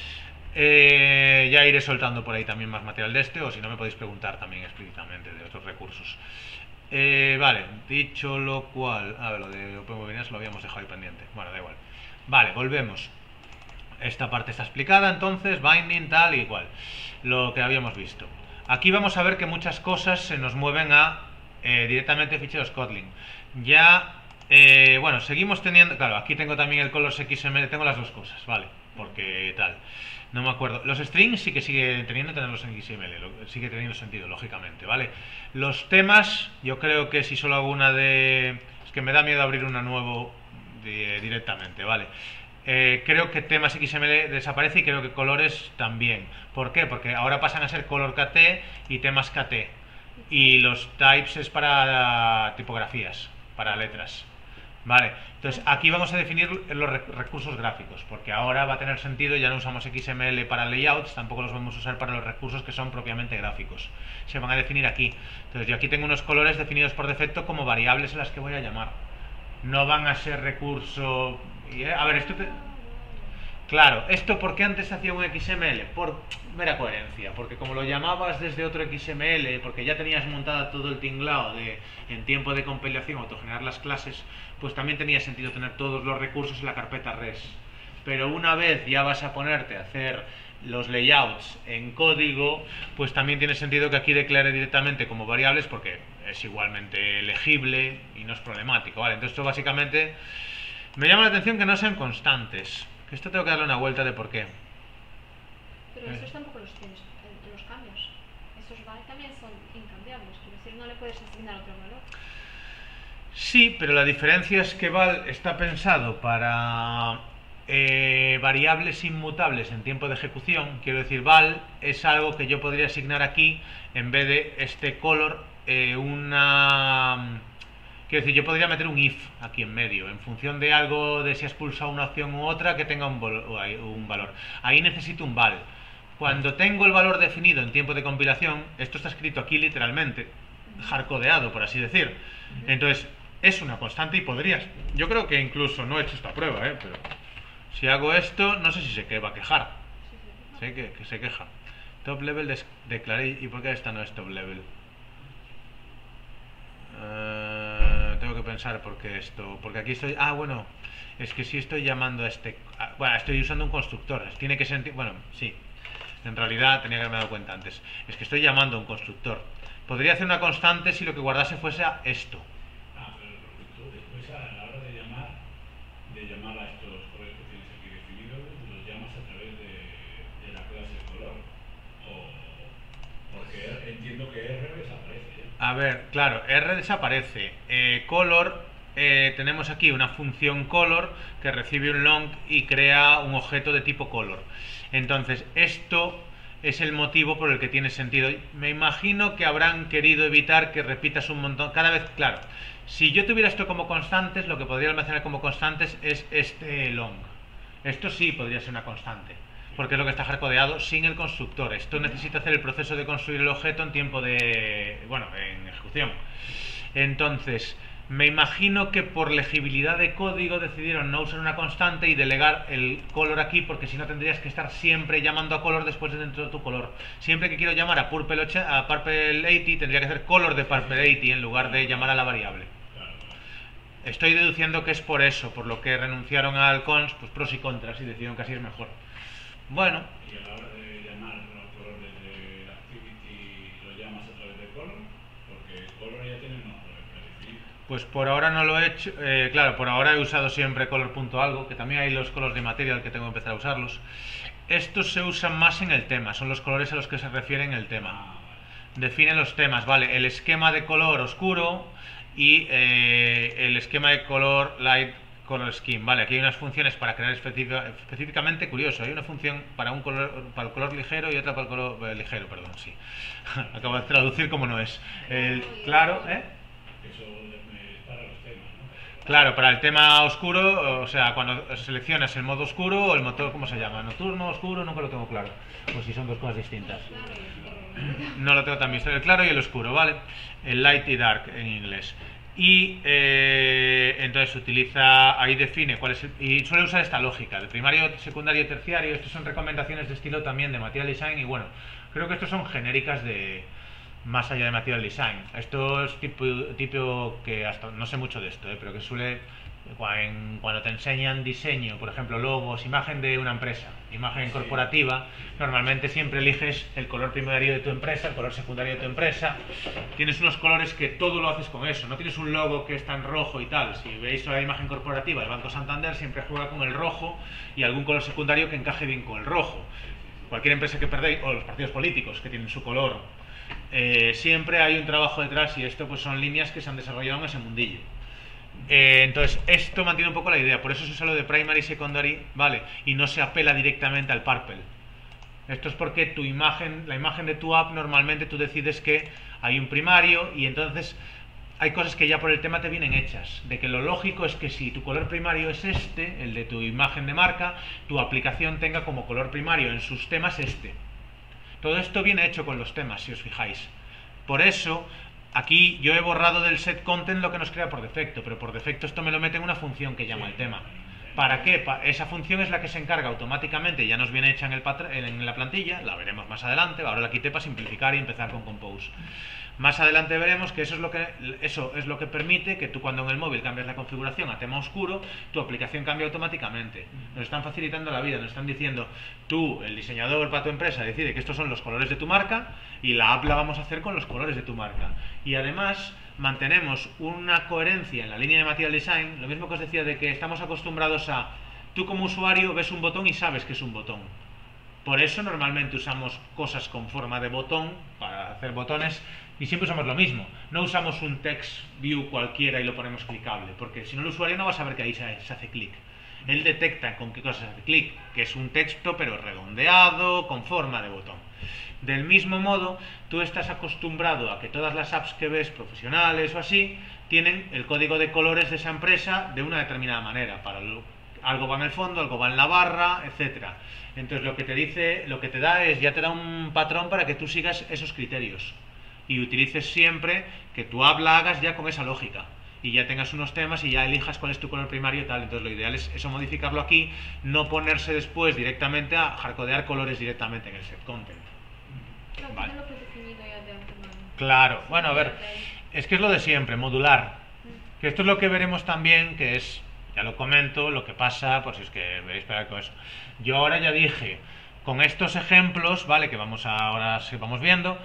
Ya iré soltando por ahí también más material de este, o si no me podéis preguntar también explícitamente de otros recursos. Vale, dicho lo cual... A ver, lo de Open Webinars lo habíamos dejado ahí pendiente. Bueno, da igual. Vale, volvemos. Esta parte está explicada, entonces, binding, tal y cual. Lo que habíamos visto. Aquí vamos a ver que muchas cosas se nos mueven a directamente ficheros Kotlin. Ya, bueno, seguimos teniendo... Claro, aquí tengo también el colors XML, tengo las dos cosas, ¿vale? Porque tal... No me acuerdo. Los strings sí que sigue tenerlos en XML, sigue teniendo sentido, lógicamente, ¿vale? Los temas, yo creo que si solo hago una de... Es que me da miedo abrir una nuevo directamente, ¿vale? Creo que temas XML desaparece y creo que colores también. ¿Por qué? Porque ahora pasan a ser color KT y temas KT. Y los types es para tipografías, para letras. Vale, entonces aquí vamos a definir los recursos gráficos, porque ahora va a tener sentido, ya no usamos XML para layouts, tampoco los vamos a usar para los recursos que son propiamente gráficos. Se van a definir aquí. Entonces yo aquí tengo unos colores definidos por defecto como variables a las que voy a llamar. No van a ser recurso... A ver, esto... Claro, esto porque antes hacía un XML, por mera coherencia, porque como lo llamabas desde otro XML, porque ya tenías montada todo el tinglado en tiempo de compilación, autogenerar las clases, pues también tenía sentido tener todos los recursos en la carpeta res. Pero una vez ya vas a ponerte a hacer los layouts en código, pues también tiene sentido que aquí declare directamente como variables, porque es igualmente legible y no es problemático, ¿vale? Entonces esto básicamente me llama la atención que no sean constantes. Esto tengo que darle una vuelta de por qué. Pero estos tampoco los tienes, los cambios. Esos val también son incambiables, quiero decir, no le puedes asignar otro valor. Sí, pero la diferencia es que val está pensado para variables inmutables en tiempo de ejecución. Quiero decir, val es algo que yo podría asignar aquí en vez de este color una... Quiero decir, yo podría meter un if aquí en medio, en función de algo, de si has pulsado una opción u otra, que tenga un valor. Ahí necesito un val. Cuando tengo el valor definido en tiempo de compilación, esto está escrito aquí literalmente, hardcodeado, por así decir. Entonces, es una constante y podrías... Yo creo que incluso, no he hecho esta prueba, pero si hago esto, no sé si se va a quejar. Sé que se queja. Top level declaré... ¿Y por qué esta no es top level? Tengo que pensar porque aquí estoy... bueno, es que si estoy llamando a este... Bueno, estoy usando un constructor. Tiene que sentir... Bueno, sí. En realidad tenía que haberme dado cuenta antes. Es que estoy llamando a un constructor. Podría hacer una constante si lo que guardase fuese esto. Pero tú después a la hora de llamar a estos colores que tienes aquí definidos, los llamas a través de la clase de color. Porque entiendo que R desaparece. A ver, claro, R desaparece. Color, tenemos aquí una función color que recibe un long y crea un objeto de tipo color. Entonces, esto es el motivo por el que tiene sentido. Me imagino que habrán querido evitar que repitas un montón. Cada vez, claro, si yo tuviera esto como constantes, lo que podría almacenar como constantes es este long. Esto sí podría ser una constante, porque es lo que está hardcodeado sin el constructor. Esto necesita hacer el proceso de construir el objeto en tiempo de... bueno, en ejecución. Entonces, me imagino que por legibilidad de código decidieron no usar una constante y delegar el color aquí, porque si no tendrías que estar siempre llamando a color después de dentro de tu color. Siempre que quiero llamar a Purple 80 tendría que hacer color de Purple 80 en lugar de llamar a la variable. Estoy deduciendo que es por eso, por lo que renunciaron al const, pues pros y contras, y decidieron que así es mejor. Bueno. Y a la hora de llamar los colores de activity, ¿lo llamas a través de color? Porque color ya tiene unos colores predefinidos. Pues por ahora no lo he hecho. Claro, por ahora he usado siempre color.algo, que también hay los colores de material que tengo que empezar a usarlos. Estos se usan más en el tema, son los colores a los que se refiere en el tema. Define los temas, vale, el esquema de color oscuro y el esquema de color light color scheme, vale, aquí hay unas funciones para crear específicamente, curioso, hay una función para un color, para el color ligero y otra para el color ligero, perdón, sí. Acabo de traducir como no es. Claro, Eso es para los temas, ¿no? Claro, para el tema oscuro, o sea, cuando seleccionas el modo oscuro o el motor, ¿cómo se llama? Nocturno, oscuro, nunca lo tengo claro. Pues si son dos cosas distintas. No lo tengo tan visto. El claro y el oscuro, ¿vale? El light y dark en inglés. Y entonces utiliza, ahí define cuál es y suele usar esta lógica de primario, secundario y terciario. Estas son recomendaciones de estilo también de Material Design y bueno, creo que estos son genéricas de más allá de Material Design. Esto es tipo que hasta no sé mucho de esto, pero que suele cuando te enseñan diseño, por ejemplo logos, imagen de una empresa, imagen corporativa, normalmente siempre eliges el color primario de tu empresa, el color secundario de tu empresa, tienes unos colores que todo lo haces con eso, no tienes un logo que está en rojo y tal. Si veis la imagen corporativa, el Banco Santander siempre juega con el rojo y algún color secundario que encaje bien con el rojo. Cualquier empresa que perdéis, o los partidos políticos que tienen su color, siempre hay un trabajo detrás y esto pues son líneas que se han desarrollado en ese mundillo. Entonces esto mantiene un poco la idea, por eso se usa lo de primary y secondary, ¿vale? Y no se apela directamente al purple. Esto es porque tu imagen, la imagen de tu app, normalmente tú decides que hay un primario y entonces hay cosas que ya por el tema te vienen hechas, de que lo lógico es que si tu color primario es este, el de tu imagen de marca, tu aplicación tenga como color primario en sus temas este. Todo esto viene hecho con los temas, si os fijáis. Por eso aquí yo he borrado del set content lo que nos crea por defecto, pero por defecto esto me lo mete en una función que llama el tema. ¿Para qué? Esa función es la que se encarga automáticamente, ya nos viene hecha en la plantilla, la veremos más adelante, ahora la quité para simplificar y empezar con Compose. Más adelante veremos que eso es lo que permite que tú cuando en el móvil cambias la configuración a tema oscuro, tu aplicación cambia automáticamente. Nos están facilitando la vida, nos están diciendo, tú, el diseñador para tu empresa, decide que estos son los colores de tu marca y la app la vamos a hacer con los colores de tu marca. Y además mantenemos una coherencia en la línea de Material Design, lo mismo que os decía de que estamos acostumbrados a, tú como usuario ves un botón y sabes que es un botón. Por eso normalmente usamos cosas con forma de botón para hacer botones y siempre usamos lo mismo. No usamos un text view cualquiera y lo ponemos clicable, porque si no el usuario no va a saber que ahí se hace clic. Él detecta con qué cosas se hace clic, que es un texto pero redondeado, con forma de botón. Del mismo modo, tú estás acostumbrado a que todas las apps que ves, profesionales o así, tienen el código de colores de esa empresa de una determinada manera. Algo va en el fondo, algo va en la barra, etcétera. Entonces lo que te da es, ya te da un patrón para que tú sigas esos criterios y utilices siempre que tu app la hagas ya con esa lógica y ya tengas unos temas y ya elijas cuál es tu color primario y tal. Entonces lo ideal es eso, modificarlo aquí, no ponerse después directamente a hardcodear colores directamente en el set content. Claro, Vale. lo que he definido ya de antemano. Claro, bueno, a ver, es que es lo de siempre, modular. Que esto es lo que veremos también, que es, ya lo comento, lo que pasa, por si es que veis para con eso. Yo ahora ya dije, con estos ejemplos, ¿vale? Que ahora sí vamos viendo,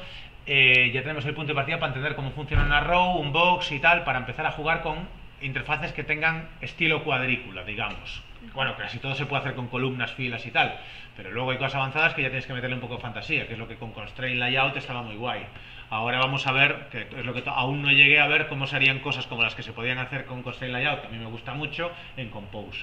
ya tenemos el punto de partida para entender cómo funciona una row, un box y tal, para empezar a jugar con interfaces que tengan estilo cuadrícula, digamos. Bueno, que así todo se puede hacer con columnas, filas y tal, pero luego hay cosas avanzadas que ya tienes que meterle un poco de fantasía, que es lo que con Constraint Layout estaba muy guay. Ahora vamos a ver, que es lo que aún no llegué a ver, cómo se harían cosas como las que se podían hacer con Constraint Layout, que a mí me gusta mucho, en Compose.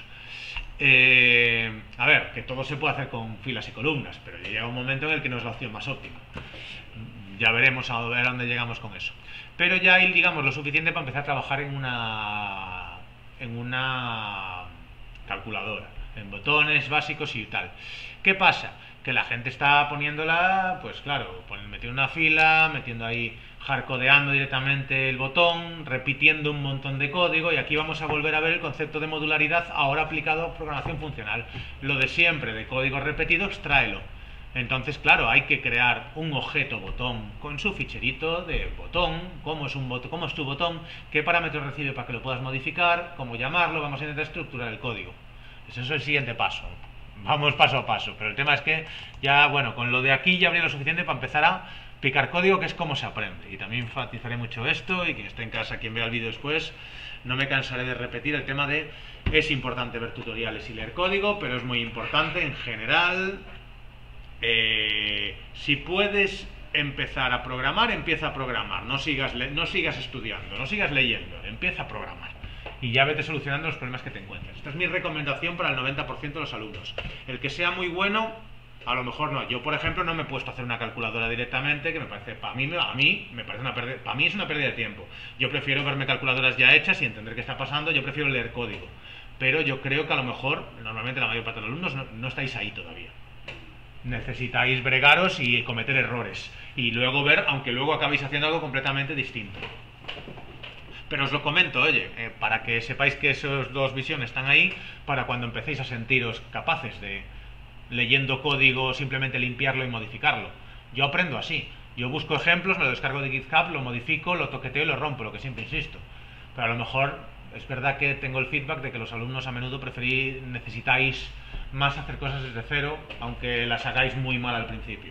A ver, que todo se puede hacer con filas y columnas, pero ya llega un momento en el que no es la opción más óptima. Ya veremos a ver a dónde llegamos con eso. Pero ya hay, digamos, lo suficiente para empezar a trabajar en una calculadora, en botones básicos y tal. ¿Qué pasa? Que la gente está poniéndola, pues claro, metiendo una fila, metiendo ahí, hardcodeando directamente el botón, repitiendo un montón de código, y aquí vamos a volver a ver el concepto de modularidad ahora aplicado a programación funcional. Lo de siempre, de código repetido, extráelo. Entonces, claro, hay que crear un objeto botón con su ficherito de botón, cómo es tu botón, qué parámetros recibe para que lo puedas modificar, cómo llamarlo, vamos a intentar estructurar el código. Ese es el siguiente paso. Vamos paso a paso, pero el tema es que ya, bueno, con lo de aquí ya habría lo suficiente para empezar a picar código, que es como se aprende. Y también enfatizaré mucho esto, y quien esté en casa, quien vea el vídeo después, no me cansaré de repetir el tema de, es importante ver tutoriales y leer código, pero es muy importante en general. Si puedes empezar a programar, empieza a programar, no sigas estudiando, no sigas leyendo, empieza a programar y ya vete solucionando los problemas que te encuentres. Esta es mi recomendación para el 90% de los alumnos. El que sea muy bueno, a lo mejor no. Yo, por ejemplo, no me he puesto a hacer una calculadora directamente, que me parece, para mí es una pérdida de tiempo. Yo prefiero verme calculadoras ya hechas y entender qué está pasando, yo prefiero leer código. Pero yo creo que a lo mejor, normalmente la mayor parte de los alumnos no estáis ahí todavía. necesitáis bregaros y cometer errores. Y luego ver, aunque luego acabéis haciendo algo completamente distinto. Pero os lo comento, oye, para que sepáis que esos dos visiones están ahí, para cuando empecéis a sentiros capaces de, leyendo código, simplemente limpiarlo y modificarlo. Yo aprendo así. Yo busco ejemplos, me lo descargo de GitHub, lo modifico, lo toqueteo y lo rompo, lo que siempre insisto. Pero a lo mejor es verdad que tengo el feedback de que los alumnos a menudo necesitáis más hacer cosas desde cero, aunque las hagáis muy mal al principio.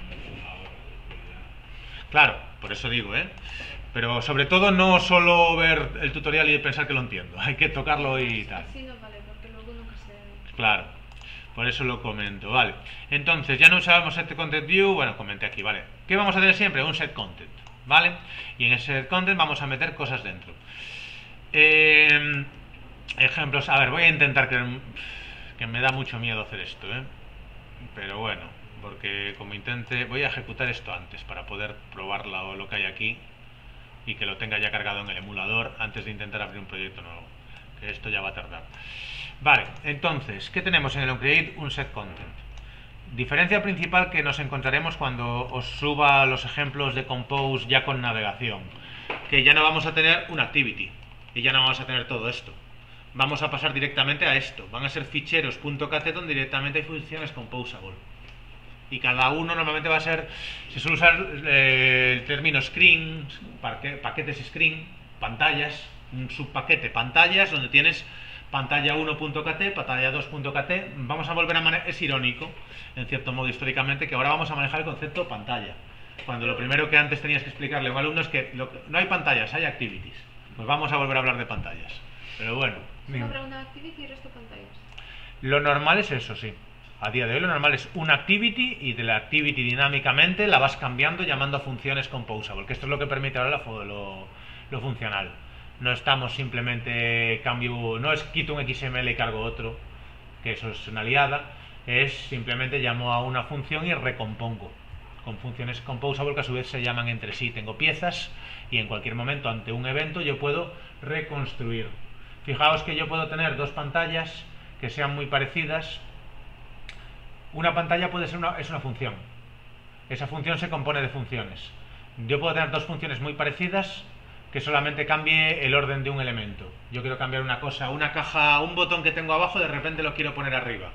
Claro, por eso digo, ¿eh? Pero sobre todo no solo ver el tutorial y pensar que lo entiendo, hay que tocarlo y tal. Sí, no vale, porque luego nunca se... Claro, por eso lo comento, vale. Entonces, ya no usábamos set content view, bueno, comenté aquí, vale. ¿Qué vamos a tener siempre? Un set content, ¿vale? Y en ese set content vamos a meter cosas dentro. Ejemplos, a ver, voy a intentar que me da mucho miedo hacer esto, ¿eh? Pero bueno, porque como intente, voy a ejecutar esto antes para poder probar lo que hay aquí y que lo tenga ya cargado en el emulador antes de intentar abrir un proyecto nuevo, que esto ya va a tardar. Vale, entonces, ¿qué tenemos en el onCreate? Un set content. Diferencia principal que nos encontraremos cuando os suba los ejemplos de Compose ya con navegación, que ya no vamos a tener un activity y ya no vamos a tener todo esto. Vamos a pasar directamente a esto. Van a ser ficheros .kt donde directamente hay funciones composable. Y cada uno normalmente va a ser, se suele usar el término screen, paquetes screen, pantallas, un subpaquete pantallas donde tienes pantalla 1.kt, pantalla 2.kt. Vamos a volver a manejar, es irónico, en cierto modo históricamente, que ahora vamos a manejar el concepto pantalla. Cuando lo primero que antes tenías que explicarle a un alumno es que no hay pantallas, hay activities. Pues vamos a volver a hablar de pantallas. Pero bueno. Solo habrá una activity y el resto pantallas. Lo normal es eso, sí. A día de hoy lo normal es una activity y de la activity dinámicamente la vas cambiando llamando a funciones composable, que esto es lo que permite ahora lo funcional. No estamos simplemente no es quito un XML y cargo otro, que eso es una liada, es simplemente llamo a una función y recompongo con funciones composable que a su vez se llaman entre sí. Tengo piezas y en cualquier momento ante un evento yo puedo reconstruir. Fijaos que yo puedo tener dos pantallas que sean muy parecidas. Una pantalla puede ser es una función. Esa función se compone de funciones. Yo puedo tener dos funciones muy parecidas que solamente cambie el orden de un elemento. Yo quiero cambiar una cosa, una caja, un botón que tengo abajo, de repente lo quiero poner arriba.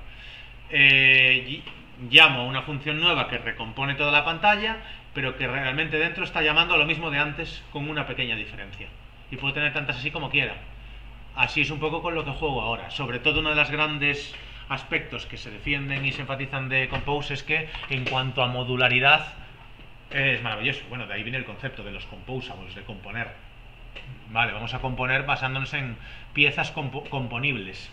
Llamo a una función nueva que recompone toda la pantalla, pero que realmente dentro está llamando a lo mismo de antes con una pequeña diferencia. Y puedo tener tantas así como quiera. Así es un poco con lo que juego ahora. Sobre todo uno de los grandes aspectos que se defienden y se enfatizan de Compose es que en cuanto a modularidad es maravilloso. Bueno, de ahí viene el concepto de los composables, de componer. Vale, vamos a componer basándonos en piezas componibles.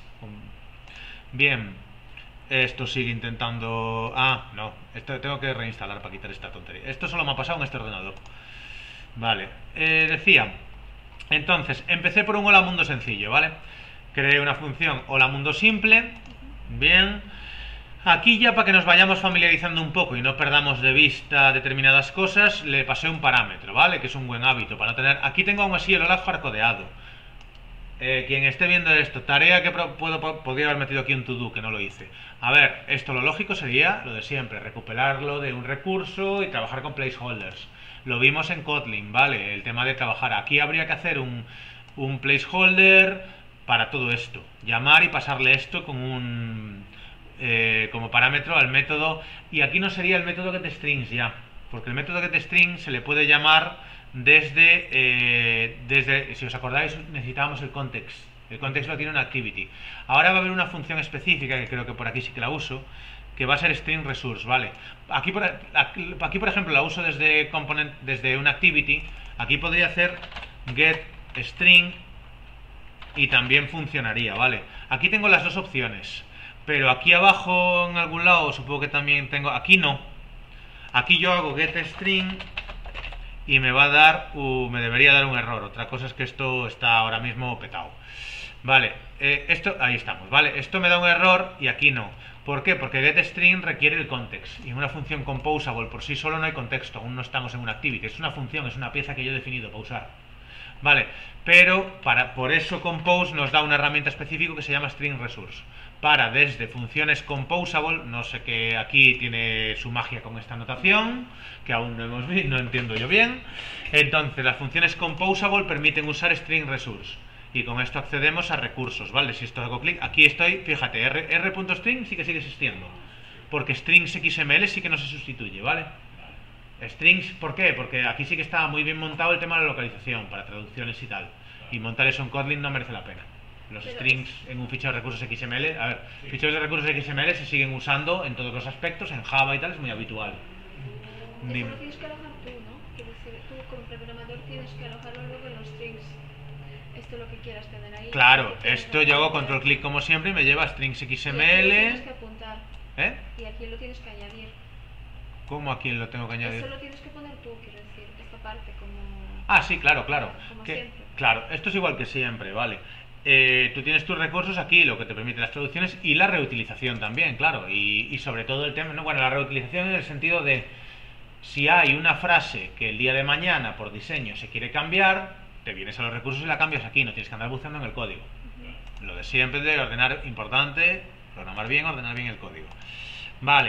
Bien, esto sigue intentando... Ah, no, esto tengo que reinstalar para quitar esta tontería. Esto solo me ha pasado en este ordenador. Vale, decía... Entonces, empecé por un hola mundo sencillo, ¿vale? Creé una función hola mundo simple. Bien. Aquí ya para que nos vayamos familiarizando un poco y no perdamos de vista determinadas cosas, le pasé un parámetro, ¿vale? Que es un buen hábito para no tener... Aquí tengo aún así el hola hardcodeado. Quien esté viendo esto, tarea que podría haber metido aquí un to-do, que no lo hice. A ver, esto lo lógico sería lo de siempre, recuperarlo de un recurso y trabajar con placeholders. Lo vimos en Kotlin, ¿vale? El tema de trabajar. Aquí habría que hacer un placeholder para todo esto. Llamar y pasarle esto con como parámetro al método. Y aquí no sería el método getStrings ya, porque el método getString se le puede llamar desde, si os acordáis, necesitábamos el context. El context lo tiene una activity. Ahora va a haber una función específica, que creo que por aquí sí que la uso, que va a ser string resource, ¿vale? Aquí por ejemplo la uso desde una activity. Aquí podría hacer get string y también funcionaría, ¿vale? Aquí tengo las dos opciones, pero aquí abajo en algún lado supongo que también tengo... Aquí no. Aquí yo hago get string y me va a dar... me debería dar un error. Otra cosa es que esto está ahora mismo petado. Vale, ahí estamos, ¿vale? Esto me da un error y aquí no. ¿Por qué? Porque getString requiere el context. Y en una función composable por sí solo no hay contexto. Aún no estamos en una activity. Es una función, es una pieza que yo he definido para usar. Vale, pero por eso Compose nos da una herramienta específica que se llama String Resource. Para desde funciones composable, no sé qué aquí tiene su magia con esta notación, que aún no hemos visto, no entiendo yo bien. Entonces, las funciones composable permiten usar String Resource. Y con esto accedemos a recursos, ¿vale? Si esto hago clic, aquí estoy, fíjate, r.string sí que sigue existiendo. Porque strings XML sí que no se sustituye, ¿vale? Strings, ¿por qué? Porque aquí sí que está muy bien montado el tema de la localización, para traducciones y tal. Y montar eso en Kotlin no merece la pena. Los Pero strings en un fichero de recursos XML, a ver, ficheros de recursos XML se siguen usando en todos los aspectos, en Java y tal, es muy habitual. Eso Dime. lo tienes que alojar tú, ¿no? Quiero decir, tú como programador tienes que alojarlo luego en los strings. Esto es lo que quieras tener ahí. Claro, Tienes esto que yo hago apuntar. control clic como siempre y me lleva a strings Y aquí lo XML. tienes que apuntar. ¿Eh? Y aquí lo tienes que añadir. ¿Cómo a quién lo tengo que añadir? Eso lo tienes que poner tú, quiero decir, esta parte como... Ah, sí, claro, claro. Como Que, siempre. claro, esto es igual que siempre, ¿vale? Tú tienes tus recursos aquí, lo que te permite las traducciones y la reutilización también, claro. Y sobre todo el tema, ¿no? Bueno, la reutilización en el sentido de si hay una frase que el día de mañana por diseño se quiere cambiar, te vienes a los recursos y la cambias aquí, no tienes que andar buscando en el código. Lo de siempre de ordenar, importante, programar bien, ordenar bien el código. Vale.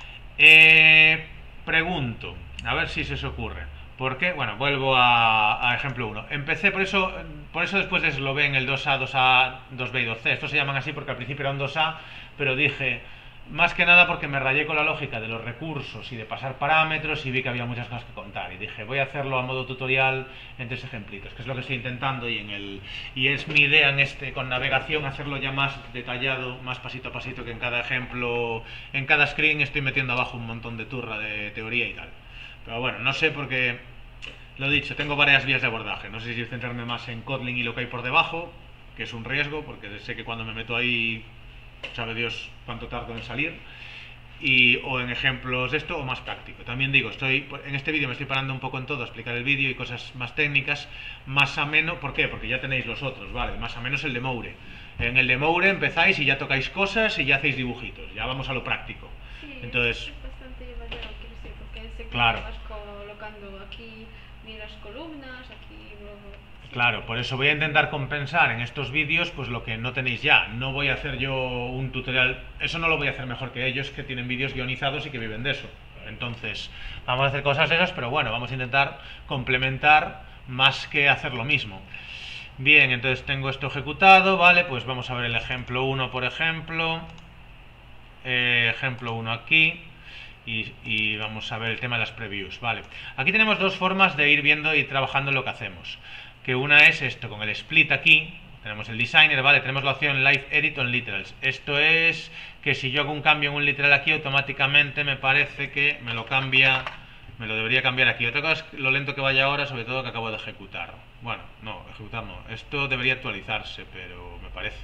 Pregunto, a ver si se os ocurre. ¿Por qué? Bueno, vuelvo a ejemplo 1. Empecé por eso después lo ve en el 2A, 2A, 2B y 2C. Estos se llaman así porque al principio era un 2A, pero dije, más que nada porque me rayé con la lógica de los recursos y de pasar parámetros y vi que había muchas cosas que contar. Y dije, voy a hacerlo a modo tutorial en 3 ejemplitos, que es lo que estoy intentando y es mi idea con navegación hacerlo ya más detallado, más pasito a pasito, que en cada ejemplo, en cada screen estoy metiendo abajo un montón de turra de teoría y tal. Pero bueno, no sé porque, lo dicho, tengo varias vías de abordaje. No sé si centrarme más en Kotlin y lo que hay por debajo, que es un riesgo, porque sé que cuando me meto ahí, sabe Dios cuánto tardo en salir. O en ejemplos de esto, o más práctico. También digo, en este vídeo me estoy parando un poco en todo a explicar el vídeo y cosas más técnicas, más ameno. ¿Por qué? Porque ya tenéis los otros, ¿vale? Más ameno es el de Moure. En el de Moure empezáis y ya tocáis cosas y ya hacéis dibujitos. Ya vamos a lo práctico. Sí, Entonces, es bastante llevadero, quiero decir, porque enseguida claro. vas colocando aquí ni las columnas, aquí luego... Claro, por eso voy a intentar compensar en estos vídeos pues lo que no tenéis ya. No voy a hacer yo un tutorial, eso no lo voy a hacer mejor que ellos, que tienen vídeos guionizados y que viven de eso. Entonces, vamos a hacer cosas de esas, pero bueno, vamos a intentar complementar más que hacer lo mismo. Bien, entonces tengo esto ejecutado, vale, pues vamos a ver el ejemplo 1, por ejemplo. Ejemplo 1 aquí. Y vamos a ver el tema de las previews, vale. Aquí tenemos dos formas de ir viendo y trabajando lo que hacemos. Que una es esto, con el split aquí, tenemos el designer, vale, tenemos la opción live edit on literals. Esto es que si yo hago un cambio en un literal aquí, automáticamente me parece que me lo debería cambiar aquí. Otra cosa es lo lento que vaya ahora, sobre todo que acabo de ejecutar. Bueno, no, ejecutar no. Esto debería actualizarse, pero me parece.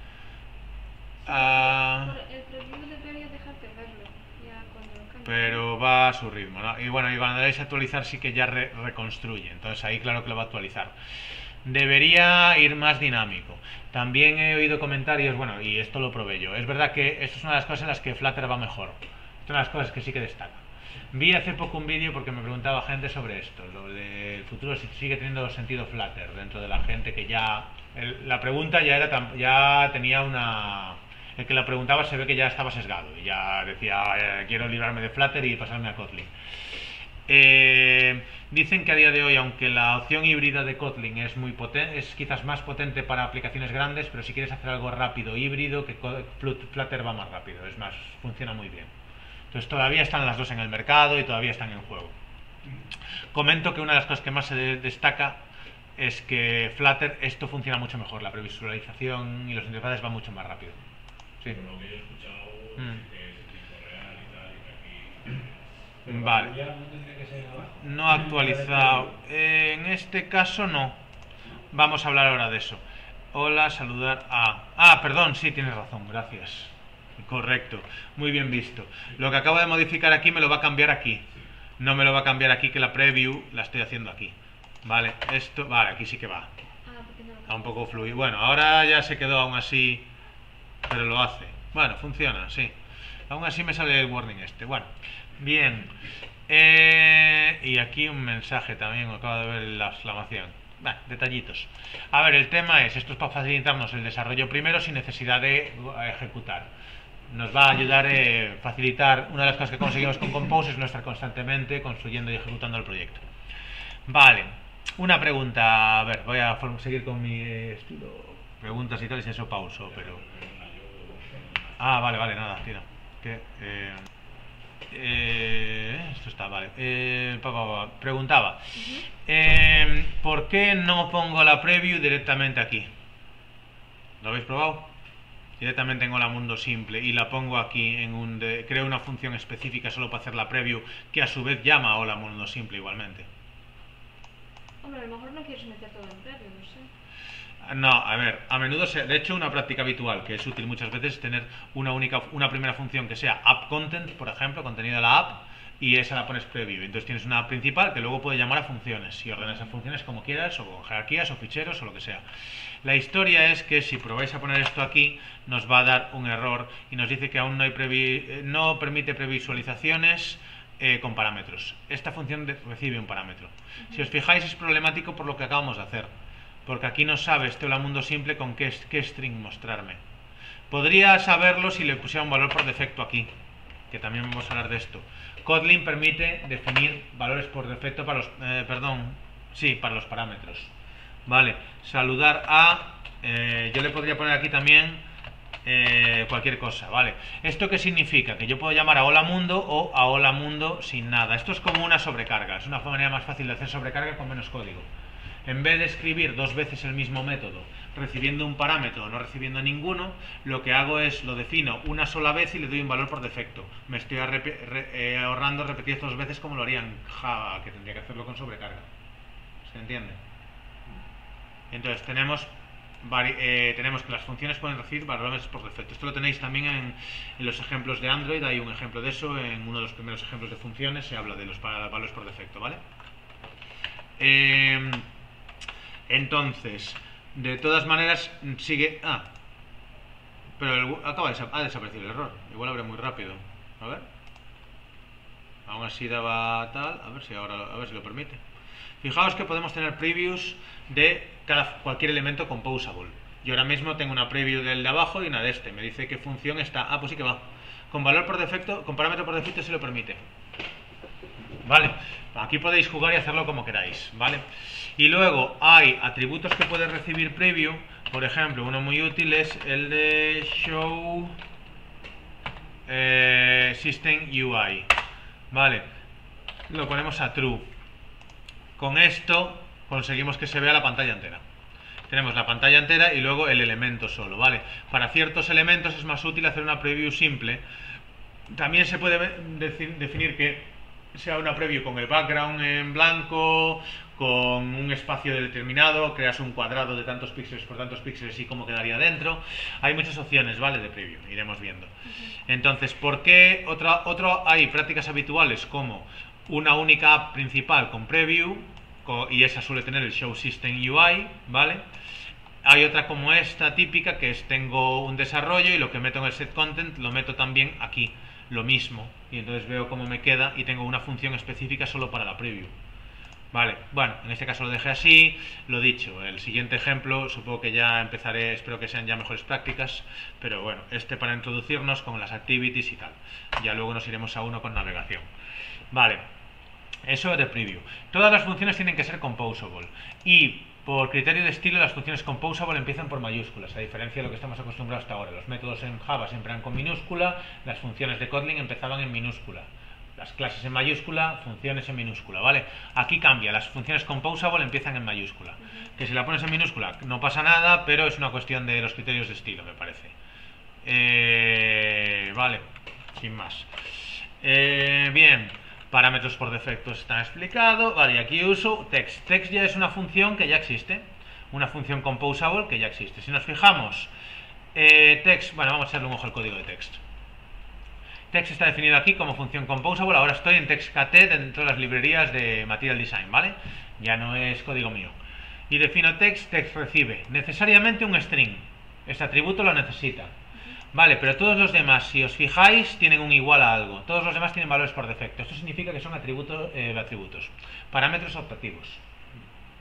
El preview debería dejarte verlo, ya cuando lo cambies. Pero va a su ritmo, ¿no? Y bueno, y cuando le dais a actualizar sí que ya reconstruye. Entonces ahí claro que lo va a actualizar. Debería ir más dinámico. También he oído comentarios, bueno, y esto lo probé yo. Es verdad que esto es una de las cosas en las que Flutter va mejor. Esto es una de las cosas que sí que destaca. Vi hace poco un vídeo porque me preguntaba gente sobre esto, lo del futuro, si sigue teniendo sentido Flutter dentro de la gente que ya... la pregunta ya tenía una... El que la preguntaba se ve que ya estaba sesgado y ya decía quiero librarme de Flutter y pasarme a Kotlin. Dicen que a día de hoy, aunque la opción híbrida de Kotlin es muy potente, es quizás más potente para aplicaciones grandes, pero si quieres hacer algo rápido híbrido, que Flutter va más rápido, es más, funciona muy bien. Entonces todavía están las dos en el mercado y todavía están en juego. Comento que una de las cosas que más se destaca es que Flutter esto funciona mucho mejor, la previsualización y los interfaces van mucho más rápido. Sí. Por lo que yo he escuchado, sí que es tiempo real y tal, y que aquí... Pero Vale. ya no tendría que ser abajo. No actualizado. En este caso no. Vamos a hablar ahora de eso. Hola, saludar a... Ah, perdón, sí, tienes razón, gracias. Correcto, muy bien visto. Lo que acabo de modificar aquí me lo va a cambiar aquí. No me lo va a cambiar aquí, que la preview la estoy haciendo aquí. Vale, esto... Vale, aquí sí que va. Porque no lo A un poco fluido. Bueno, ahora ya se quedó aún así, pero lo hace. Bueno, funciona, sí. Aún así me sale el warning este. Bueno, bien. Y aquí un mensaje también, acabo de ver la exclamación. detallitos. A ver, el tema es, esto es para facilitarnos el desarrollo primero sin necesidad de ejecutar. Nos va a ayudar a facilitar, una de las cosas que conseguimos con Compose es no estar constantemente construyendo y ejecutando el proyecto. Vale, una pregunta, a ver, voy a seguir con mi estilo, preguntas y tal, y si eso pauso, pero... Ah, vale, nada, tira. Que, esto está, vale. Preguntaba, ¿por qué no pongo la preview directamente aquí? ¿Lo habéis probado? Directamente en Hola Mundo Simple y la pongo aquí creo una función específica solo para hacer la preview que a su vez llama a Hola Mundo Simple igualmente. Hombre, a lo mejor no quieres meter todo en previo, no sé. No, a ver, a menudo de hecho una práctica habitual que es útil muchas veces es tener una primera función que sea app content, por ejemplo, contenido de la app, y esa la pones preview. Entonces tienes una principal que luego puede llamar a funciones y ordenas esas funciones como quieras, o con jerarquías o ficheros o lo que sea. La historia es que si probáis a poner esto aquí nos va a dar un error y nos dice que aún no hay no permite previsualizaciones con parámetros. Esta función recibe un parámetro. Si os fijáis es problemático por lo que acabamos de hacer, porque aquí no sabe este Hola Mundo Simple con qué string mostrarme. Podría saberlo si le pusiera un valor por defecto aquí, que también vamos a hablar de esto. Kotlin permite definir valores por defecto para los para los parámetros. Vale, saludar a yo le podría poner aquí también cualquier cosa, vale. ¿Esto qué significa? Que yo puedo llamar a Hola Mundo o a Hola Mundo sin nada. Esto es como una sobrecarga, es una manera más fácil de hacer sobrecarga con menos código. En vez de escribir dos veces el mismo método, recibiendo un parámetro o no recibiendo ninguno, lo que hago es lo defino una sola vez y le doy un valor por defecto. Me estoy ahorrando repetir dos veces como lo haría en Java, que tendría que hacerlo con sobrecarga. ¿Se entiende? Entonces tenemos que las funciones pueden recibir valores por defecto. Esto lo tenéis también en los ejemplos de Android. Hay un ejemplo de eso. En uno de los primeros ejemplos de funciones se habla de los valores por defecto, ¿vale? Entonces, de todas maneras, sigue... pero ha desaparecido el error. Igual abre muy rápido. A ver. Aún así daba tal. A ver si lo permite. Fijaos que podemos tener previews de cualquier elemento composable. Yo ahora mismo tengo una preview del de abajo y una de este. Me dice qué función está. Pues sí que va. Con valor por defecto, con parámetro por defecto se lo permite. Vale. Aquí podéis jugar y hacerlo como queráis, ¿vale? Y luego hay atributos que puede recibir preview. Por ejemplo, uno muy útil es el de show system UI. Vale, lo ponemos a true. Con esto conseguimos que se vea la pantalla entera. Tenemos la pantalla entera y luego el elemento solo, ¿vale? Para ciertos elementos es más útil hacer una preview simple. También se puede definir que sea una preview con el background en blanco, con un espacio determinado, creas un cuadrado de tantos píxeles por tantos píxeles y cómo quedaría dentro. Hay muchas opciones, ¿vale? De preview, iremos viendo. Entonces, ¿por qué hay prácticas habituales como una única app principal con preview, y esa suele tener el show system UI, ¿vale? Hay otra como esta típica, que es tengo un desarrollo y lo que meto en el set content lo meto también aquí, lo mismo, y entonces veo cómo me queda y tengo una función específica solo para la preview. Vale, bueno, en este caso lo dejé así. Lo dicho, el siguiente ejemplo supongo que ya empezaré, espero que sean ya mejores prácticas, pero bueno, para introducirnos con las activities y tal. Ya luego nos iremos a uno con navegación. Vale, eso es de preview. Todas las funciones tienen que ser composable y por criterio de estilo las funciones composable empiezan por mayúsculas, a diferencia de lo que estamos acostumbrados hasta ahora. Los métodos en Java siempre eran con minúscula, las funciones de Kotlin empezaban en minúscula. Las clases en mayúscula, funciones en minúscula, ¿vale? Aquí cambia, las funciones composable empiezan en mayúscula. Que si la pones en minúscula no pasa nada, pero es una cuestión de los criterios de estilo, me parece. Vale, sin más. Bien, parámetros por defecto está explicado. Vale, y aquí uso text. Text ya es una función que ya existe. Una función composable que ya existe. Si nos fijamos, text, bueno, vamos a echarle un ojo al código de text. Text está definido aquí como función composable. Ahora estoy en TextKT dentro de las librerías de Material Design, ¿vale? Ya no es código mío. Y defino text, text recibe necesariamente un string. Este atributo lo necesita. Vale, pero todos los demás, si os fijáis, tienen un igual a algo. Todos los demás tienen valores por defecto. Esto significa que son atributos, parámetros optativos.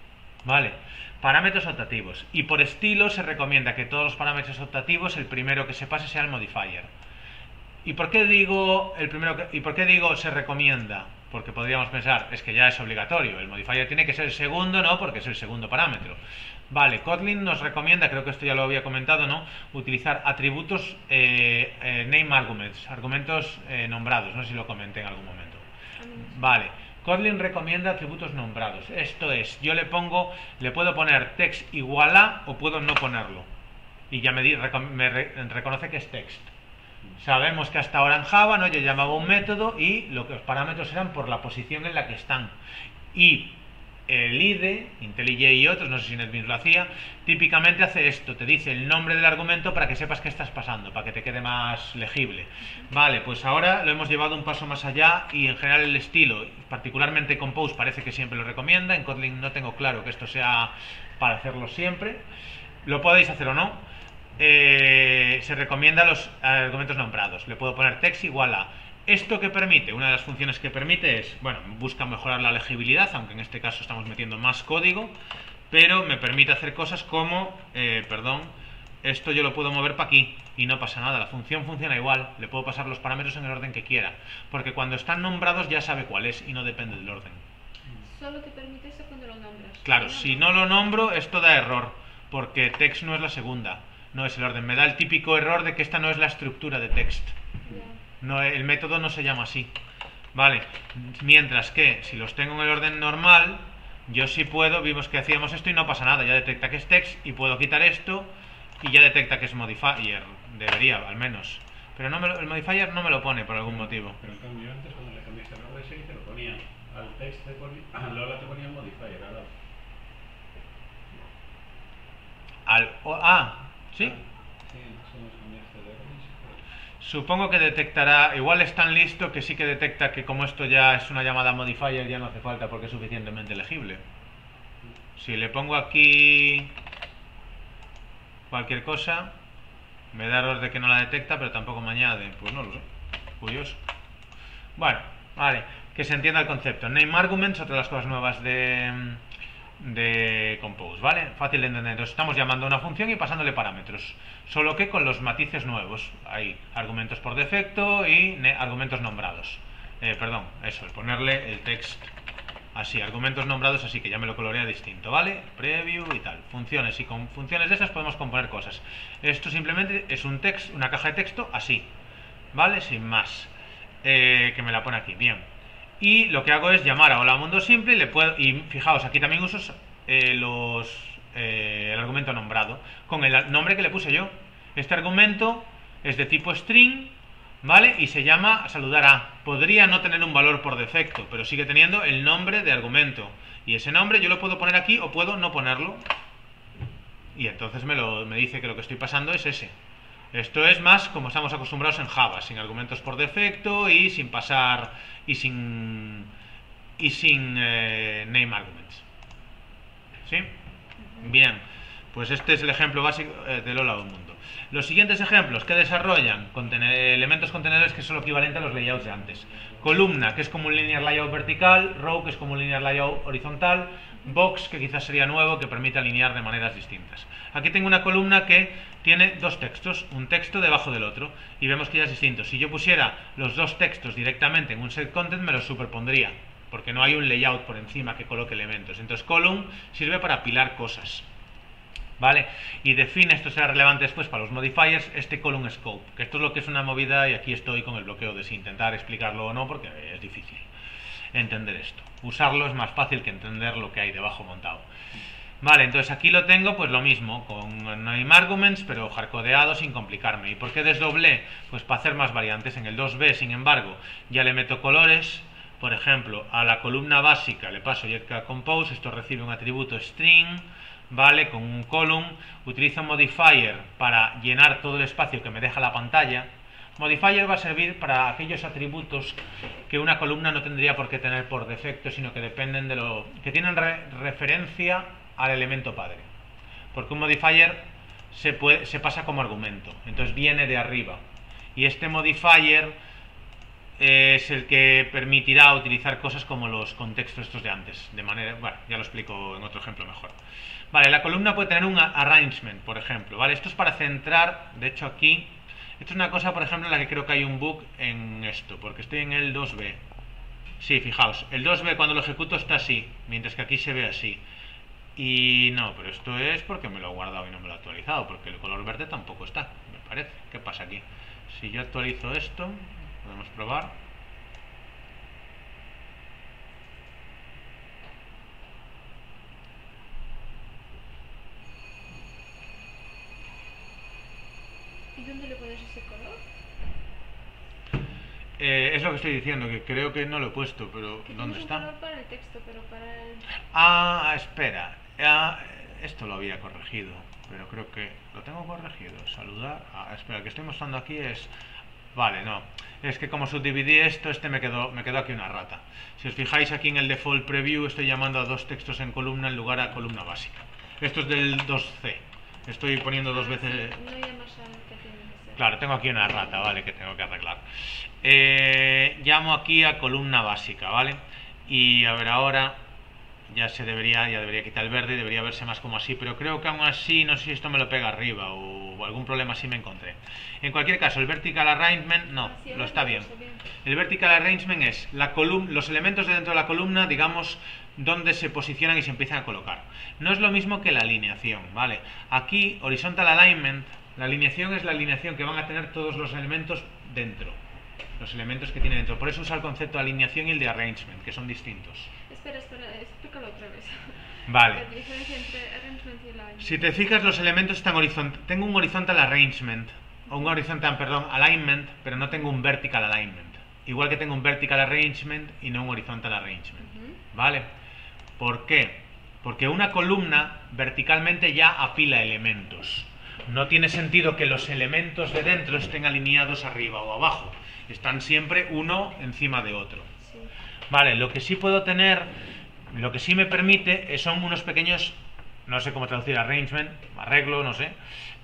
Vale, parámetros optativos. Y por estilo se recomienda que todos los parámetros optativos, el primero que se pase sea el modifier. ¿Y por qué digo y por qué digo se recomienda? Porque podríamos pensar, es que ya es obligatorio, el modifier tiene que ser el segundo, ¿no? Porque es el segundo parámetro. Vale, Kotlin nos recomienda, creo que esto ya lo había comentado, ¿no? Utilizar atributos name arguments, argumentos nombrados, no sé si lo comenté en algún momento. Vale, Kotlin recomienda atributos nombrados. Esto es, yo le puedo poner text igual a o puedo no ponerlo. Y ya me reconoce que es text. Sabemos que hasta ahora en Java, ¿no? Yo llamaba un método y los parámetros eran por la posición en la que están. Y el IDE, IntelliJ y otros, no sé si NetBeans lo hacía, típicamente hace esto, te dice el nombre del argumento para que sepas qué estás pasando, para que te quede más legible. Vale, pues ahora lo hemos llevado un paso más allá y en general el estilo, particularmente Compose, parece que siempre lo recomienda. En Kotlin no tengo claro que esto sea para hacerlo siempre. Lo podéis hacer o no. Se recomienda los argumentos nombrados. Le puedo poner text igual a. ¿Esto que permite? Una de las funciones que permite es, bueno, busca mejorar la legibilidad, aunque en este caso estamos metiendo más código, pero me permite hacer cosas como, esto yo lo puedo mover para aquí y no pasa nada, la función funciona igual, le puedo pasar los parámetros en el orden que quiera, porque cuando están nombrados ya sabe cuál es y no depende del orden. Solo te permite eso cuando lo nombras. Claro, si no lo nombro, esto da error, porque text no es la segunda, no es el orden. Me da el típico error de que esta no es la estructura de text. No, el método no se llama así. Vale, mientras que si los tengo en el orden normal, yo sí puedo, vimos que hacíamos esto y no pasa nada, ya detecta que es text y puedo quitar esto y ya detecta que es modifier, debería al menos. Pero no el modifier no me lo pone por algún motivo. Pero en cambio antes cuando le cambiaste el nombre sí te lo ponía. Al text ahora te ponía modifier al lado. ¿Sí? Sí, eso nos cambiaste de orden. Supongo que detectará, igual es tan listo que sí que detecta que como esto ya es una llamada modifier ya no hace falta porque es suficientemente legible. Si le pongo aquí cualquier cosa, me da error de que no la detecta, pero tampoco me añade. Pues no lo sé. Curioso. Bueno, vale, que se entienda el concepto. Name arguments, otra de las cosas nuevas de Compose, ¿vale? Fácil de entender. Entonces estamos llamando a una función y pasándole parámetros, solo que con los matices nuevos. Hay argumentos por defecto y argumentos nombrados. El ponerle el text así, argumentos nombrados así, que ya me lo colorea distinto, ¿vale? Preview y tal. Funciones, y con funciones de esas podemos componer cosas. Esto simplemente es un text, una caja de texto así, ¿vale? Sin más. Que me la pone aquí, bien. Y lo que hago es llamar a hola mundo simple y fijaos, aquí también uso el argumento nombrado con el nombre que le puse yo. Este argumento es de tipo string, ¿vale? Y se llama saludar a. Podría no tener un valor por defecto, pero sigue teniendo el nombre de argumento. Y ese nombre yo lo puedo poner aquí o puedo no ponerlo. Y entonces me dice que lo que estoy pasando es ese. Esto es más como estamos acostumbrados en Java, sin argumentos por defecto y sin pasar y sin name arguments. ¿Sí? Bien, pues este es el ejemplo básico del hola del mundo. Los siguientes ejemplos que desarrollan elementos contenedores que son lo equivalente a los layouts de antes. Columna, que es como un linear layout vertical. Row, que es como un linear layout horizontal. Box, que quizás sería nuevo, que permite alinear de maneras distintas. Aquí tengo una columna que tiene dos textos, un texto debajo del otro, y vemos que ya es distinto. Si yo pusiera los dos textos directamente en un set content, me los superpondría, porque no hay un layout por encima que coloque elementos. Entonces column sirve para apilar cosas, ¿vale? Y define, esto será relevante después para los modifiers, este column scope, que esto es lo que es una movida, y aquí estoy con el bloqueo de si intentar explicarlo o no, porque es difícil entender esto. Usarlo es más fácil que entender lo que hay debajo montado. Vale, entonces aquí lo tengo, pues lo mismo, con name arguments, pero hardcodeado sin complicarme. ¿Y por qué desdoblé? Pues para hacer más variantes. En el 2B, sin embargo, ya le meto colores. Por ejemplo, a la columna básica le paso getColorCompose, esto recibe un atributo string, ¿vale? Con un column. Utilizo un modifier para llenar todo el espacio que me deja la pantalla. Modifier va a servir para aquellos atributos que una columna no tendría por qué tener por defecto, sino que dependen de lo que tienen referencia al elemento padre, porque un modifier se pasa como argumento, entonces viene de arriba, y este modifier es el que permitirá utilizar cosas como los contextos estos de antes, de manera, bueno, ya lo explico en otro ejemplo mejor. Vale, la columna puede tener un arrangement, por ejemplo, ¿vale? Esto es para centrar, de hecho aquí, esto es una cosa, por ejemplo, en la que creo que hay un bug en esto, porque estoy en el 2B. Sí, fijaos, el 2B cuando lo ejecuto está así, mientras que aquí se ve así. Y no, pero esto es porque me lo he guardado y no me lo he actualizado, porque el color verde tampoco está, me parece. ¿Qué pasa aquí? Si yo actualizo esto, podemos probar. ¿Y dónde le pones ese color? Es lo que estoy diciendo, que creo que no lo he puesto, pero Que ¿dónde tienes está? un color para el texto, pero para el... Ah, espera. Esto lo había corregido, pero creo que lo tengo corregido. Saludar. Espera, el que estoy mostrando aquí es... Vale, no. Es que como subdividí esto, me quedó aquí una rata. Si os fijáis aquí en el default preview, estoy llamando a dos textos en columna en lugar a columna básica. Esto es del 2C. Estoy poniendo dos veces... No llamas al que tiene que ser. Claro, tengo aquí una rata, ¿vale? Que tengo que arreglar. Llamo aquí a columna básica, ¿vale? Y a ver, ahora ya debería quitar el verde y debería verse más como así, pero creo que aún así, no sé si esto me lo pega arriba o algún problema así me encontré. En cualquier caso, el vertical arrangement, no, lo está bien. El vertical arrangement es los elementos de dentro de la columna, digamos, donde se posicionan y se empiezan a colocar. No es lo mismo que la alineación, ¿vale? Aquí, horizontal alignment, la alineación es la alineación que van a tener todos los elementos dentro. Los elementos que tiene dentro. Por eso usa el concepto de alineación y el de arrangement, que son distintos. Espera, explícalo otra vez. Vale. La diferencia entre arrangement y alignment. Si te fijas, los elementos están horizontales. Tengo un horizontal arrangement, o un horizontal, perdón, alignment, pero no tengo un vertical alignment. Igual que tengo un vertical arrangement y no un horizontal arrangement. ¿Vale? ¿Por qué? Porque una columna verticalmente ya apila elementos. No tiene sentido que los elementos de dentro estén alineados arriba o abajo. Están siempre uno encima de otro. Sí. Vale, lo que sí puedo tener, lo que sí me permite son unos pequeños, no sé cómo traducir arrangement, arreglo, no sé,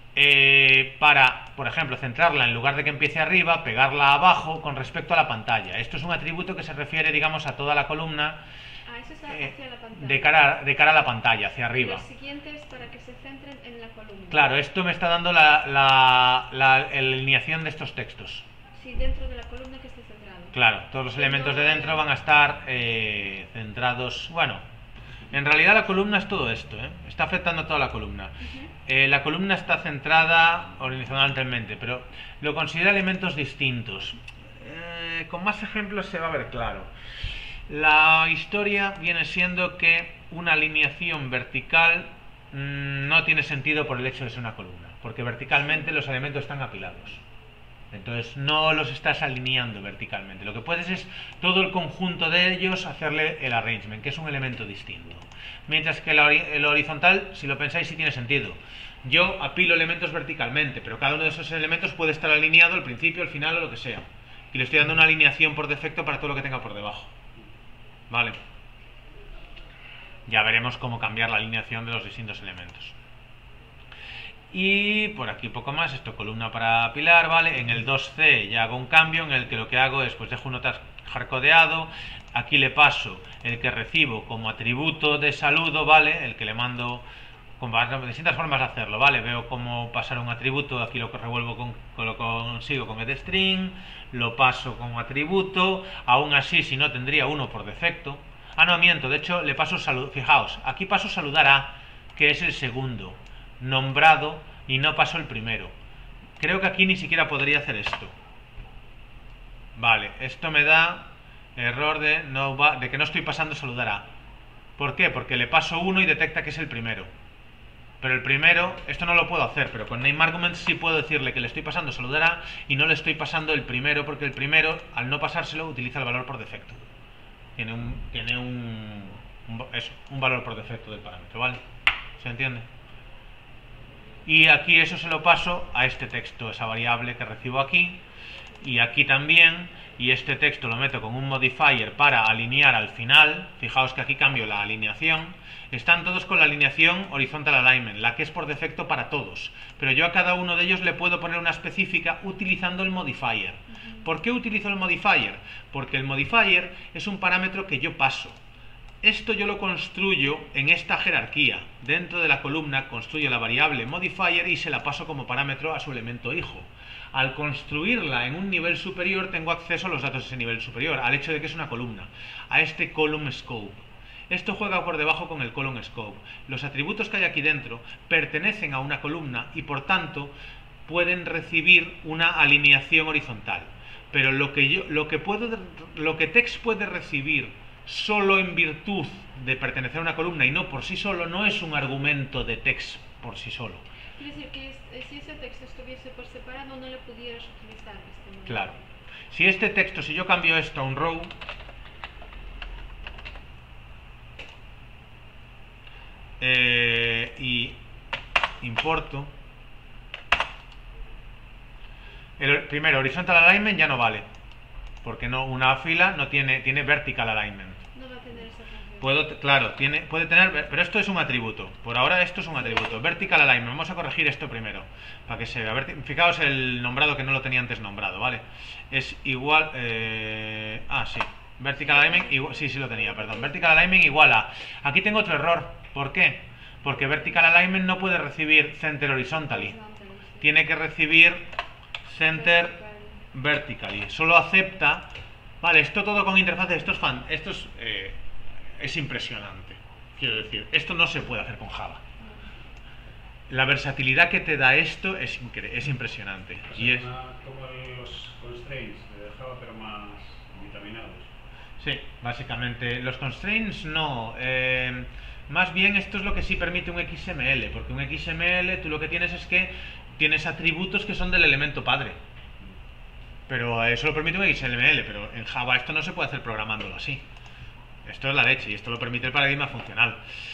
para, por ejemplo, centrarla en lugar de que empiece arriba, pegarla abajo con respecto a la pantalla. Esto es un atributo que se refiere, digamos, a toda la columna. Eso es hacia la pantalla. De cara a la pantalla, hacia arriba. Los siguientes para que se centren en la columna. Claro, esto me está dando la alineación de estos textos. Sí, dentro de la columna que esté centrado. Claro, todos los elementos de dentro van a estar centrados. Bueno, en realidad la columna es todo esto, está afectando a toda la columna. La columna está centrada horizontalmente, pero lo considera elementos distintos. Con más ejemplos se va a ver claro. La historia viene siendo que una alineación vertical no tiene sentido por el hecho de ser una columna, porque verticalmente los elementos están apilados. Entonces no los estás alineando verticalmente. Lo que puedes es todo el conjunto de ellos hacerle el arrangement, que es un elemento distinto. Mientras que el horizontal, si lo pensáis, sí tiene sentido. Yo apilo elementos verticalmente, pero cada uno de esos elementos puede estar alineado al principio, al final o lo que sea. Y le estoy dando una alineación por defecto para todo lo que tenga por debajo. Vale. Ya veremos cómo cambiar la alineación de los distintos elementos. Y por aquí poco más, esto columna para apilar, ¿vale? En el 2C ya hago un cambio en el que lo que hago es, pues dejo un hardcodeado, aquí le paso el que recibo como atributo de saludo, ¿vale? El que le mando, con distintas formas de hacerlo, ¿vale? Veo cómo pasar un atributo, aquí lo que revuelvo lo consigo con getString, lo paso como atributo, aún así si no tendría uno por defecto. Ah, no, miento, de hecho le paso fijaos, aquí paso saludar a, que es el segundo nombrado, y no paso el primero. Creo que aquí ni siquiera podría hacer esto. Vale, esto me da error de que no estoy pasando saludar a. ¿Por qué? Porque le paso uno y detecta que es el primero. Pero el primero, esto no lo puedo hacer, pero con nameArguments sí puedo decirle que le estoy pasando saludar a y no le estoy pasando el primero, porque el primero, al no pasárselo, utiliza el valor por defecto. Tiene un valor por defecto del parámetro, ¿vale? ¿Se entiende? Y aquí eso se lo paso a este texto, esa variable que recibo aquí. y aquí también, y este texto lo meto con un modifier para alinear al final. Fijaos que aquí cambio la alineación. Están todos con la alineación horizontal alignment, la que es por defecto para todos, pero yo a cada uno de ellos le puedo poner una específica utilizando el modifier. ¿Por qué utilizo el modifier? Porque el modifier es un parámetro que yo paso. Esto yo lo construyo en esta jerarquía. Dentro de la columna construyo la variable modifier y se la paso como parámetro a su elemento hijo. Al construirla en un nivel superior tengo acceso a los datos de ese nivel superior, al hecho de que es una columna, a este column scope. Esto juega por debajo con el column scope. Los atributos que hay aquí dentro pertenecen a una columna y por tanto pueden recibir una alineación horizontal. Pero lo que text puede recibir solo en virtud de pertenecer a una columna y no por sí solo, no es un argumento de text por sí solo. Quiere decir que si ese texto estuviese por separado no le pudieras utilizar este modelo. Claro. Si este texto, si yo cambio esto a un row, y importo, primero horizontal alignment ya no vale, porque no, una fila no tiene vertical alignment. No va a tener esa función. Claro, puede tener, pero esto es un atributo. Por ahora esto es un atributo. Vertical alignment. Vamos a corregir esto primero, para que se vea. Fijaos el nombrado que no lo tenía antes nombrado, ¿vale? Es igual. Sí. Vertical alignment. Sí lo tenía, perdón. Vertical alignment igual a. Aquí tengo otro error. ¿Por qué? Porque vertical alignment no puede recibir center horizontally. Tiene que recibir center vertically. Solo acepta. Vale, esto todo con interfaces. Esto es impresionante. Quiero decir, esto no se puede hacer con Java. La versatilidad que te da esto es impresionante. Y es como los constraints de Java, pero más vitaminados. Sí, básicamente. Los constraints no. Más bien esto es lo que sí permite un XML, porque un XML tú lo que tienes es que tienes atributos que son del elemento padre. Pero eso lo permite un XML, pero en Java esto no se puede hacer programándolo así. Esto es la leche y esto lo permite el paradigma funcional.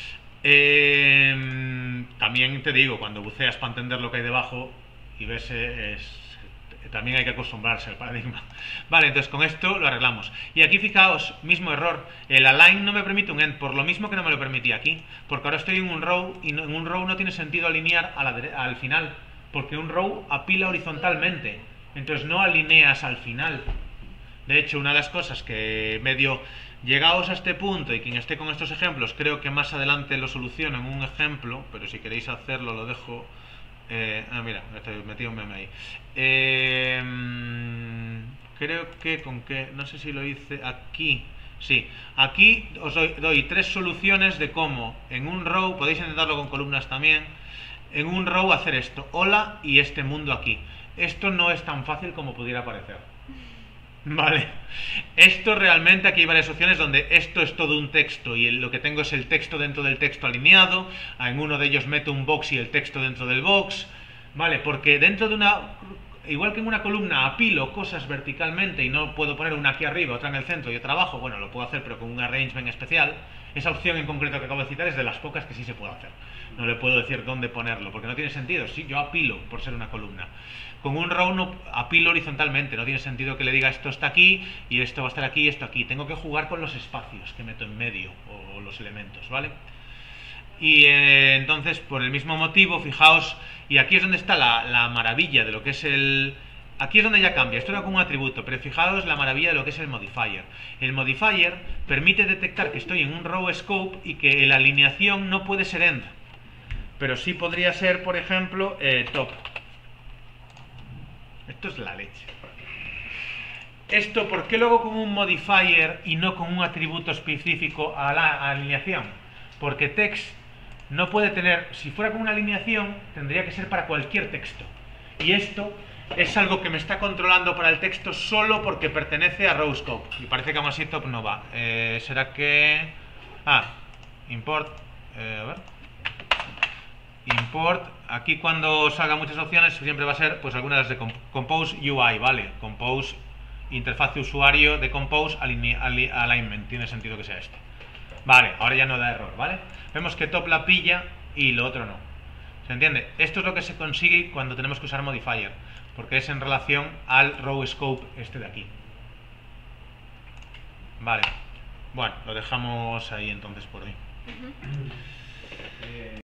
También te digo, cuando buceas para entender lo que hay debajo y ves, también hay que acostumbrarse al paradigma. Vale, entonces con esto lo arreglamos. Y aquí fijaos, mismo error. El align no me permite un end, por lo mismo que no me lo permitía aquí. Porque ahora estoy en un row y en un row no tiene sentido alinear al final. Porque un row apila horizontalmente. Entonces no alineas al final. De hecho, una de las cosas que medio... Llegaos a este punto y quien esté con estos ejemplos, creo que más adelante lo soluciono en un ejemplo, pero si queréis hacerlo lo dejo... mira, me estoy metido un meme ahí. Creo que con que... No sé si lo hice aquí. Sí, aquí os doy 3 soluciones de cómo en un row, podéis intentarlo con columnas también, en un row hacer esto. Hola y este mundo aquí. Esto no es tan fácil como pudiera parecer. Vale, esto realmente aquí hay varias opciones donde esto es todo un texto y lo que tengo es el texto dentro del texto alineado. En uno de ellos meto un box y el texto dentro del box. Vale, porque dentro de una... Igual que en una columna apilo cosas verticalmente y no puedo poner una aquí arriba, otra en el centro y otra abajo, bueno, lo puedo hacer pero con un arrangement especial. Esa opción en concreto que acabo de citar es de las pocas que sí se puede hacer. No le puedo decir dónde ponerlo, porque no tiene sentido. Sí, yo apilo por ser una columna. Con un row no apilo horizontalmente, no tiene sentido que le diga esto está aquí y esto va a estar aquí y esto aquí. Tengo que jugar con los espacios que meto en medio o los elementos, ¿vale? Y entonces, por el mismo motivo, fijaos, y aquí es donde está la maravilla de lo que es el... Aquí es donde ya cambia, esto era como un atributo, pero fijaos la maravilla de lo que es el modifier. El modifier permite detectar que estoy en un row scope y que la alineación no puede ser end, pero sí podría ser, por ejemplo, top. Esto es la leche. Esto, ¿por qué lo hago con un modifier y no con un atributo específico a la alineación? Porque text no puede tener, si fuera con una alineación, tendría que ser para cualquier texto. Y esto es algo que me está controlando para el texto solo porque pertenece a row scope. Y parece que aún así top no va. ¿Será que...? Import. A ver. Import. Aquí cuando salgan muchas opciones siempre va a ser pues algunas de Compose UI, ¿vale? Compose, interfaz de usuario de Compose, alignment. Tiene sentido que sea este. Vale, ahora ya no da error, ¿vale? Vemos que top la pilla y lo otro no. ¿Se entiende? Esto es lo que se consigue cuando tenemos que usar modifier. porque es en relación al row scope este de aquí. Vale, bueno, lo dejamos ahí entonces por hoy. Ujú.